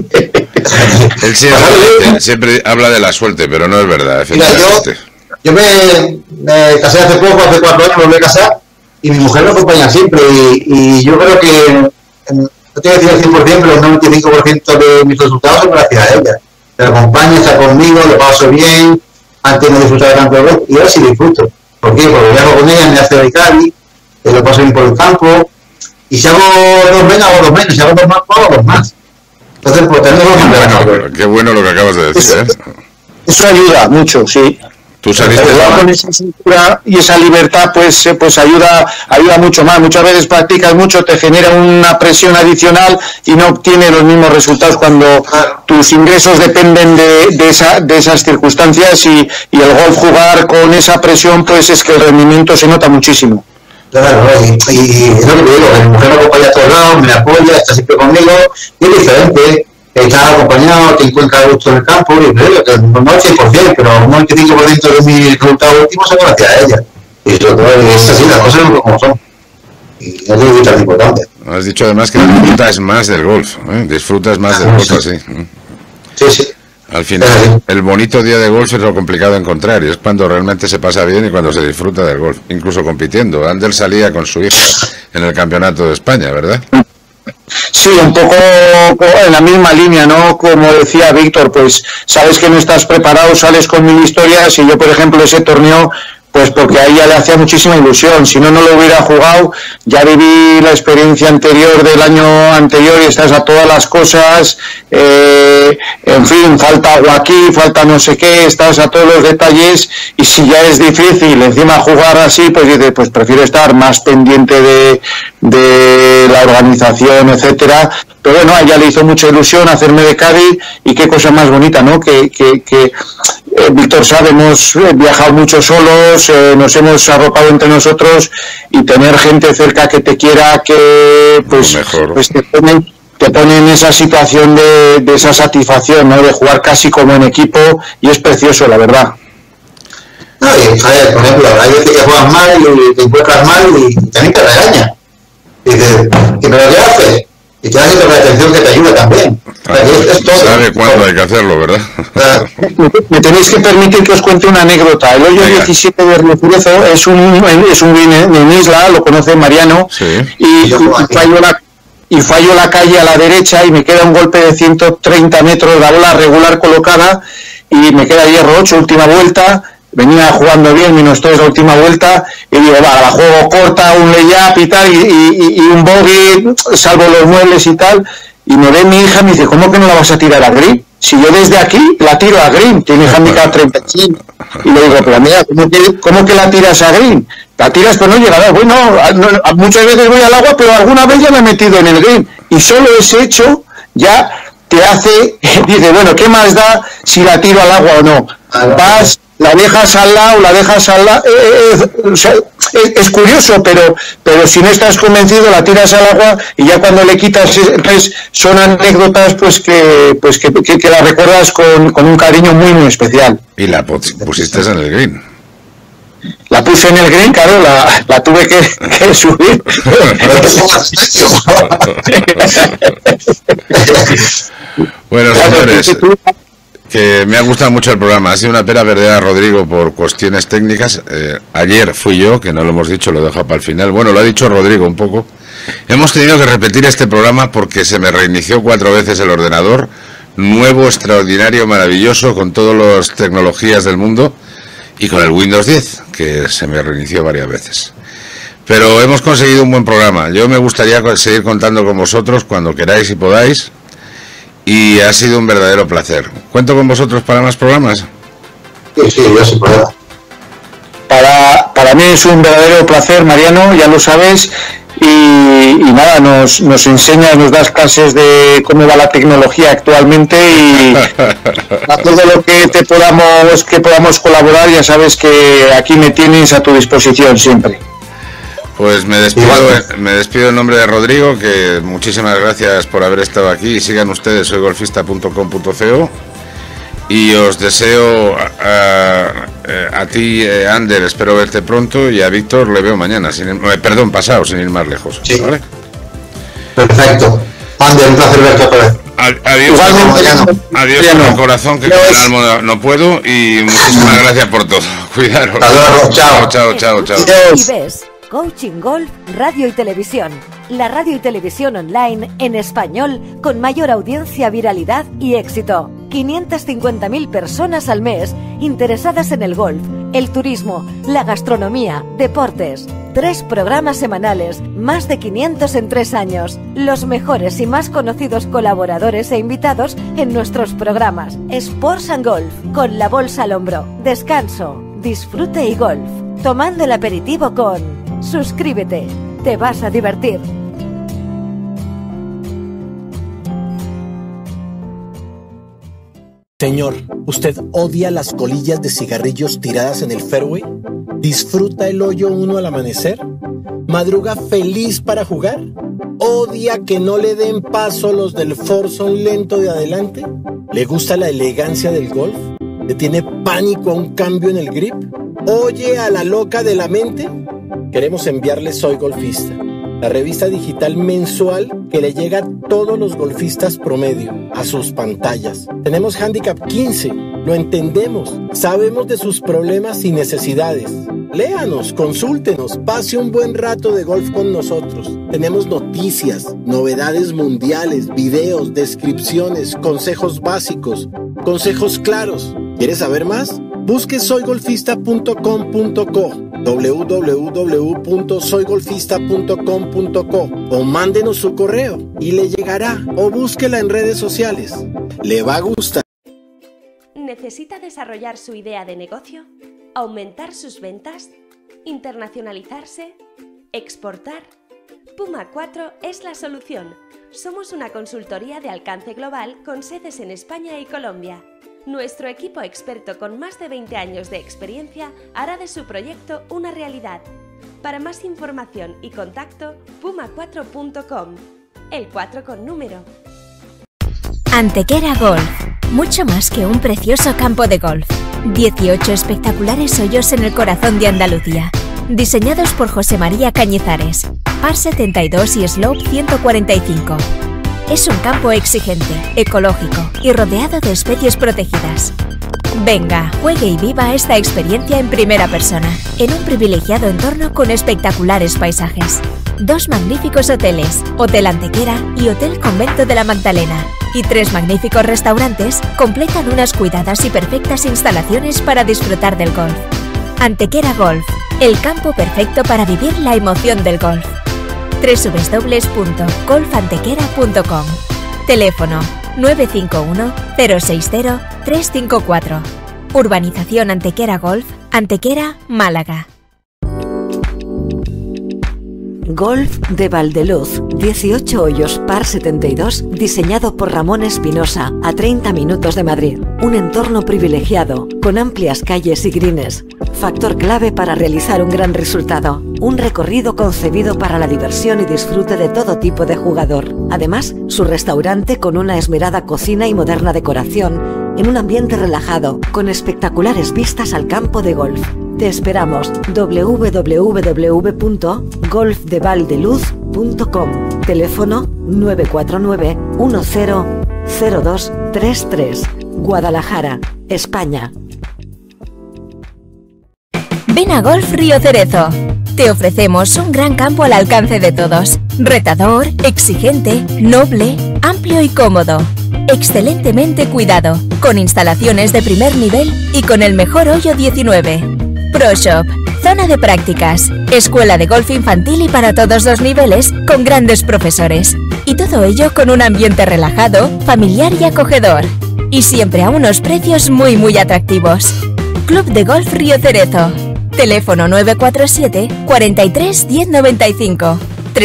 Él siempre habla de la suerte, pero no es verdad. Mira, yo me casé hace poco, hace 4 años me volví a casar, y mi mujer me acompaña siempre, y yo creo que, no te voy a decir el 100%, pero el 95% de mis resultados son gracias a ella. Me acompaña, está conmigo, lo paso bien, antes no disfrutaba tanto de golf, y ahora sí disfruto. ¿Por qué? Porque viajo con ella, me hace bailar, lo paso bien por el campo, y si hago 2 menos, hago 2 menos, si hago 2 más, hago 2 más. Entonces, pues tenemos qué bueno lo que acabas de decir, Eso ayuda mucho, sí. Tú saliste con esa cintura y esa libertad, pues ayuda mucho más. Muchas veces practicas mucho, te genera una presión adicional y no obtienes los mismos resultados cuando tus ingresos dependen de esas circunstancias, y el golf, jugar con esa presión, pues es que el rendimiento se nota muchísimo. Claro, y es lo que te digo, que mi mujer me acompaña a todos lados, me apoya, está siempre conmigo, y es diferente. Estar acompañado, te encuentras gusto en el campo, y creo que no 100%, pero un 95% de mis resultados últimos son gracias a ella. Y sobre todo es así, las cosas no como son. Y no te tan importante. Has dicho además que disfrutas más del golf, disfrutas más del golf así. Sí. Al final, el bonito día de golf es lo complicado de encontrar, y es cuando realmente se pasa bien y cuando se disfruta del golf, incluso compitiendo. Ander salía con su hija en el campeonato de España, ¿verdad? Sí, un poco en la misma línea, ¿no? Como decía Víctor, pues sabes que no estás preparado, sales con 1000 historias, y yo, por ejemplo, ese torneo, pues porque a ella le hacía muchísima ilusión. Si no lo hubiera jugado, ya viví la experiencia anterior del año anterior, y estás a todas las cosas, en fin, falta agua aquí, falta no sé qué, estás a todos los detalles, y si ya es difícil encima jugar así, pues dices, pues prefiero estar más pendiente de la organización, etcétera. Pero bueno, a ella le hizo mucha ilusión hacerme de caddy, y qué cosa más bonita, ¿no? Que Víctor sabe, hemos viajado mucho solos, nos hemos arropado entre nosotros, y tener gente cerca que te quiera, que pues te pone en esa situación de esa satisfacción, ¿no? De jugar casi como en equipo, y es precioso, la verdad. No, y, a ver, por ejemplo, hay veces que juegas mal y te encuentras mal y también te regaña. Y dices, ¿pero qué haces? Y te das la atención que te ayuda también. Es todo. Sabe cuándo hay que hacerlo, ¿verdad? Me tenéis que permitir que os cuente una anécdota. El hoyo 17 de Riozurezo es un green en Isla, lo conoce Mariano, sí. y fallo la calle a la derecha, y me queda un golpe de 130 metros, la bola regular colocada, y me queda hierro 8, última vuelta. Venía jugando bien, -3 la última vuelta, y digo, va, la juego corta, un layup y tal, y un bogey, salvo los muebles y tal, y me ve mi hija, me dice, ¿cómo que no la vas a tirar a green? si yo desde aquí la tiro a green, tiene handicap 35, y le digo, pero mira, ¿cómo que la tiras a green? La tiras pero no llegará. Bueno, muchas veces voy al agua, pero alguna vez ya me he metido en el green, y solo ese hecho ya te hace, dice, bueno, ¿qué más da si la tiro al agua o no? Vas, la dejas al lado, es curioso, pero si no estás convencido la tiras al agua y ya cuando le quitas, entonces son anécdotas pues que la recuerdas con un cariño muy muy especial. ¿Y la pusiste en el green? La puse en el green, claro, la tuve que subir. Bueno, señores, que me ha gustado mucho el programa. Ha sido una pena perder a Rodrigo por cuestiones técnicas. Ayer fui yo, que no lo hemos dicho, lo he dejado para el final. Bueno, lo ha dicho Rodrigo un poco. Hemos tenido que repetir este programa porque se me reinició 4 veces el ordenador. Nuevo, extraordinario, maravilloso, con todas las tecnologías del mundo. Y con el Windows 10, que se me reinició varias veces. Pero hemos conseguido un buen programa. Yo me gustaría seguir contando con vosotros cuando queráis y podáis. Y ha sido un verdadero placer. ¿Cuento con vosotros para más programas? Sí, yo sí puedo. Para mí es un verdadero placer, Mariano, ya lo sabes. Y nada, nos enseñas, nos das clases de cómo va la tecnología actualmente y a todo lo que podamos colaborar, ya sabes que aquí me tienes a tu disposición siempre. Pues me despido en nombre de Rodrigo, que muchísimas gracias por haber estado aquí, y sigan ustedes soygolfista.com.co, y os deseo a ti, Ander, espero verte pronto, y a Víctor le veo mañana, pasado, sin ir más lejos. Sí. ¿Vale? Perfecto. Ander, un placer verte otra vez. Adiós con el corazón, que con el alma no puedo, y muchísimas gracias por todo. Cuidaros. Hasta luego, chao. IBES, Coaching Golf, Radio y Televisión. La radio y televisión online en español con mayor audiencia, viralidad y éxito. 550.000 personas al mes interesadas en el golf, el turismo, la gastronomía, deportes. 3 programas semanales, más de 500 en 3 años. Los mejores y más conocidos colaboradores e invitados en nuestros programas. Sports and Golf, con la bolsa al hombro. Descanso, disfrute y golf. Tomando el aperitivo con... Suscríbete, te vas a divertir. Señor, ¿usted odia las colillas de cigarrillos tiradas en el fairway? ¿Disfruta el hoyo 1 al amanecer? ¿Madruga feliz para jugar? ¿Odia que no le den paso los del foursome lento de adelante? ¿Le gusta la elegancia del golf? ¿Le tiene pánico a un cambio en el grip? ¿Oye a la loca de la mente? Queremos enviarle Soy Golfista, la revista digital mensual que le llega a todos los golfistas promedio, a sus pantallas. Tenemos handicap 15, lo entendemos, sabemos de sus problemas y necesidades. Léanos, consúltenos, pase un buen rato de golf con nosotros. Tenemos noticias, novedades mundiales, videos, descripciones, consejos básicos, consejos claros. ¿Quieres saber más? Busque soygolfista.com.co, www.soygolfista.com.co, o mándenos su correo y le llegará, o búsquela en redes sociales. Le va a gustar. ¿Necesita desarrollar su idea de negocio? ¿Aumentar sus ventas? ¿Internacionalizarse? ¿Exportar? Puma 4 es la solución. Somos una consultoría de alcance global con sedes en España y Colombia. Nuestro equipo experto con más de 20 años de experiencia hará de su proyecto una realidad. Para más información y contacto, puma4.com. El 4 con número. Antequera Golf. Mucho más que un precioso campo de golf. 18 espectaculares hoyos en el corazón de Andalucía. Diseñados por José María Cañizares. Par 72 y slope 145. Es un campo exigente, ecológico y rodeado de especies protegidas. Venga, juegue y viva esta experiencia en primera persona, en un privilegiado entorno con espectaculares paisajes. 2 magníficos hoteles, Hotel Antequera y Hotel Convento de la Magdalena, y 3 magníficos restaurantes completan unas cuidadas y perfectas instalaciones para disfrutar del golf. Antequera Golf, el campo perfecto para vivir la emoción del golf. www.golfantequera.com. Teléfono 951 060 354. Urbanización Antequera Golf, Antequera, Málaga. Golf de Valdeluz, 18 hoyos par 72, diseñado por Ramón Espinosa, a 30 minutos de Madrid. Un entorno privilegiado, con amplias calles y greens. Factor clave para realizar un gran resultado. Un recorrido concebido para la diversión y disfrute de todo tipo de jugador. Además, su restaurante con una esmerada cocina y moderna decoración, en un ambiente relajado, con espectaculares vistas al campo de golf. Te esperamos. www.golfdevaldeluz.com. Teléfono 949 100233. Guadalajara, España. Ven a Golf Río Cerezo. Te ofrecemos un gran campo al alcance de todos. Retador, exigente, noble, amplio y cómodo. Excelentemente cuidado, con instalaciones de primer nivel y con el mejor hoyo 19. Pro Shop, zona de prácticas, escuela de golf infantil y para todos los niveles, con grandes profesores. Y todo ello con un ambiente relajado, familiar y acogedor. Y siempre a unos precios muy atractivos. Club de Golf Río Cerezo. Teléfono 947 43 1095.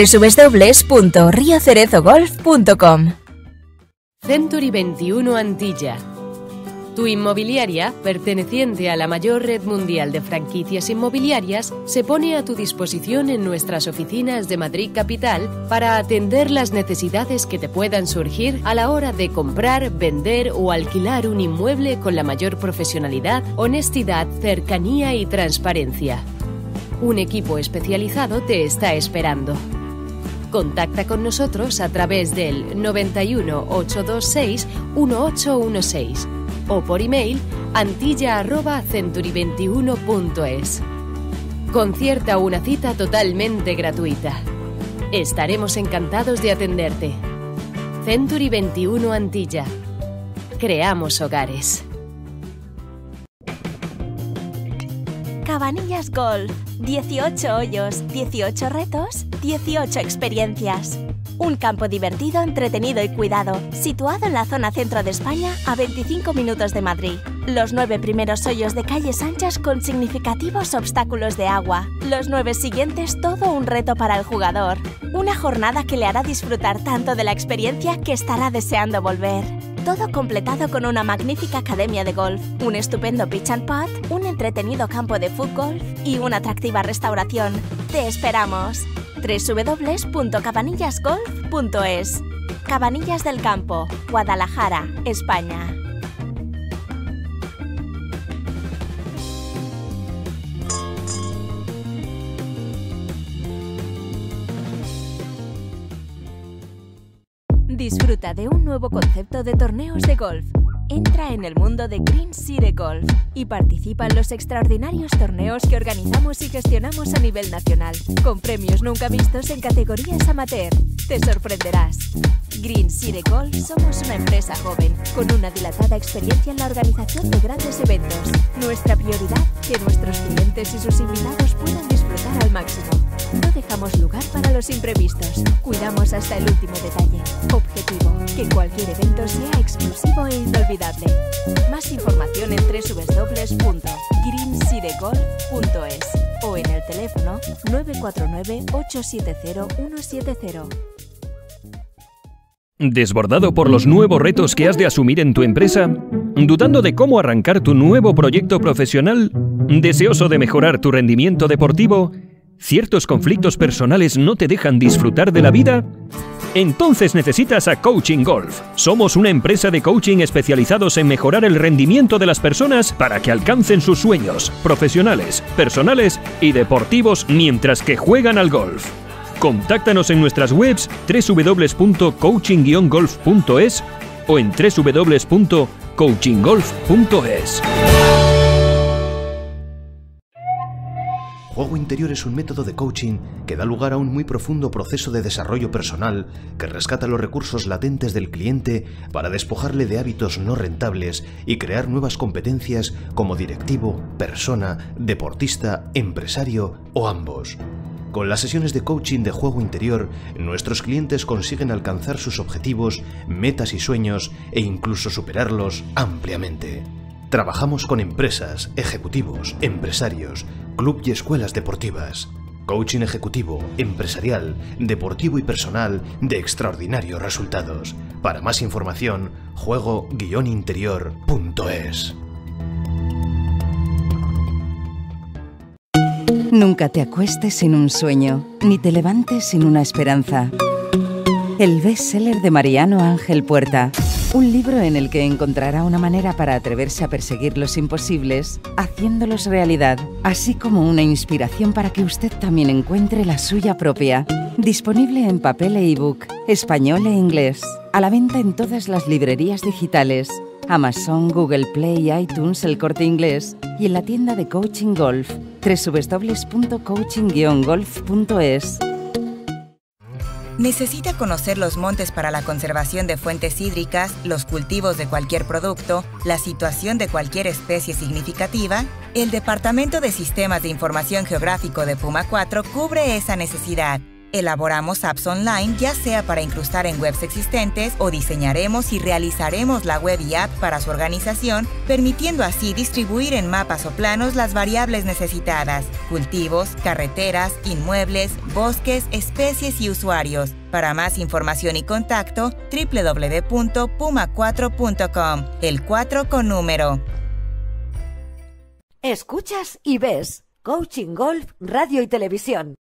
www.riocerezogolf.com. Century 21 Antilla. Tu inmobiliaria, perteneciente a la mayor red mundial de franquicias inmobiliarias, se pone a tu disposición en nuestras oficinas de Madrid Capital para atender las necesidades que te puedan surgir a la hora de comprar, vender o alquilar un inmueble con la mayor profesionalidad, honestidad, cercanía y transparencia. Un equipo especializado te está esperando. Contacta con nosotros a través del 91 826 1816 o por email antilla@century21.es. Concierta una cita totalmente gratuita. Estaremos encantados de atenderte. Century 21 Antilla. Creamos hogares. Cabanillas Golf. 18 hoyos, 18 retos, 18 experiencias. Un campo divertido, entretenido y cuidado, situado en la zona centro de España, a 25 minutos de Madrid. Los 9 primeros hoyos de calles anchas con significativos obstáculos de agua. Los 9 siguientes, todo un reto para el jugador. Una jornada que le hará disfrutar tanto de la experiencia que estará deseando volver. Todo completado con una magnífica academia de golf, un estupendo pitch and putt, un entretenido campo de fútbol y una atractiva restauración. ¡Te esperamos! www.cabanillasgolf.es. Cabanillas del Campo, Guadalajara, España. Disfruta de un nuevo concepto de torneos de golf. Entra en el mundo de Green City Golf y participa en los extraordinarios torneos que organizamos y gestionamos a nivel nacional, con premios nunca vistos en categorías amateur. Te sorprenderás. Green City Golf somos una empresa joven, con una dilatada experiencia en la organización de grandes eventos. Nuestra prioridad, que nuestros clientes y sus invitados puedan disfrutar al máximo. No dejamos lugar para los imprevistos. Cuidamos hasta el último detalle. Objetivo, que cualquier evento sea exclusivo e inolvidable. Más información en www.greencitygolf.es o en el teléfono 949 870 170. ¿Desbordado por los nuevos retos que has de asumir en tu empresa? ¿Dudando de cómo arrancar tu nuevo proyecto profesional? ¿Deseoso de mejorar tu rendimiento deportivo? ¿Ciertos conflictos personales no te dejan disfrutar de la vida? Entonces necesitas a Coaching Golf. Somos una empresa de coaching especializados en mejorar el rendimiento de las personas para que alcancen sus sueños profesionales, personales y deportivos mientras que juegan al golf. Contáctanos en nuestras webs www.coaching-golf.es o en www.coachinggolf.es. Juego interior es un método de coaching que da lugar a un muy profundo proceso de desarrollo personal que rescata los recursos latentes del cliente para despojarle de hábitos no rentables y crear nuevas competencias como directivo, persona, deportista, empresario o ambos. Con las sesiones de coaching de juego interior, nuestros clientes consiguen alcanzar sus objetivos, metas y sueños e incluso superarlos ampliamente. Trabajamos con empresas, ejecutivos, empresarios, club y escuelas deportivas. Coaching ejecutivo, empresarial, deportivo y personal de extraordinarios resultados. Para más información, juego-interior.es. Nunca te acuestes sin un sueño, ni te levantes sin una esperanza. El bestseller de Mariano Ángel Puerta. Un libro en el que encontrará una manera para atreverse a perseguir los imposibles, haciéndolos realidad, así como una inspiración para que usted también encuentre la suya propia. Disponible en papel e ebook, español e inglés. A la venta en todas las librerías digitales, Amazon, Google Play, iTunes, El Corte Inglés y en la tienda de Coaching Golf, www.coaching-golf.es. ¿Necesita conocer los montes para la conservación de fuentes hídricas, los cultivos de cualquier producto, la situación de cualquier especie significativa? El Departamento de Sistemas de Información Geográfico de Puma 4 cubre esa necesidad. Elaboramos apps online, ya sea para incrustar en webs existentes o diseñaremos y realizaremos la web y app para su organización, permitiendo así distribuir en mapas o planos las variables necesitadas: cultivos, carreteras, inmuebles, bosques, especies y usuarios. Para más información y contacto, www.puma4.com, el 4 con número. Escuchas y ves Coaching Golf Radio y Televisión.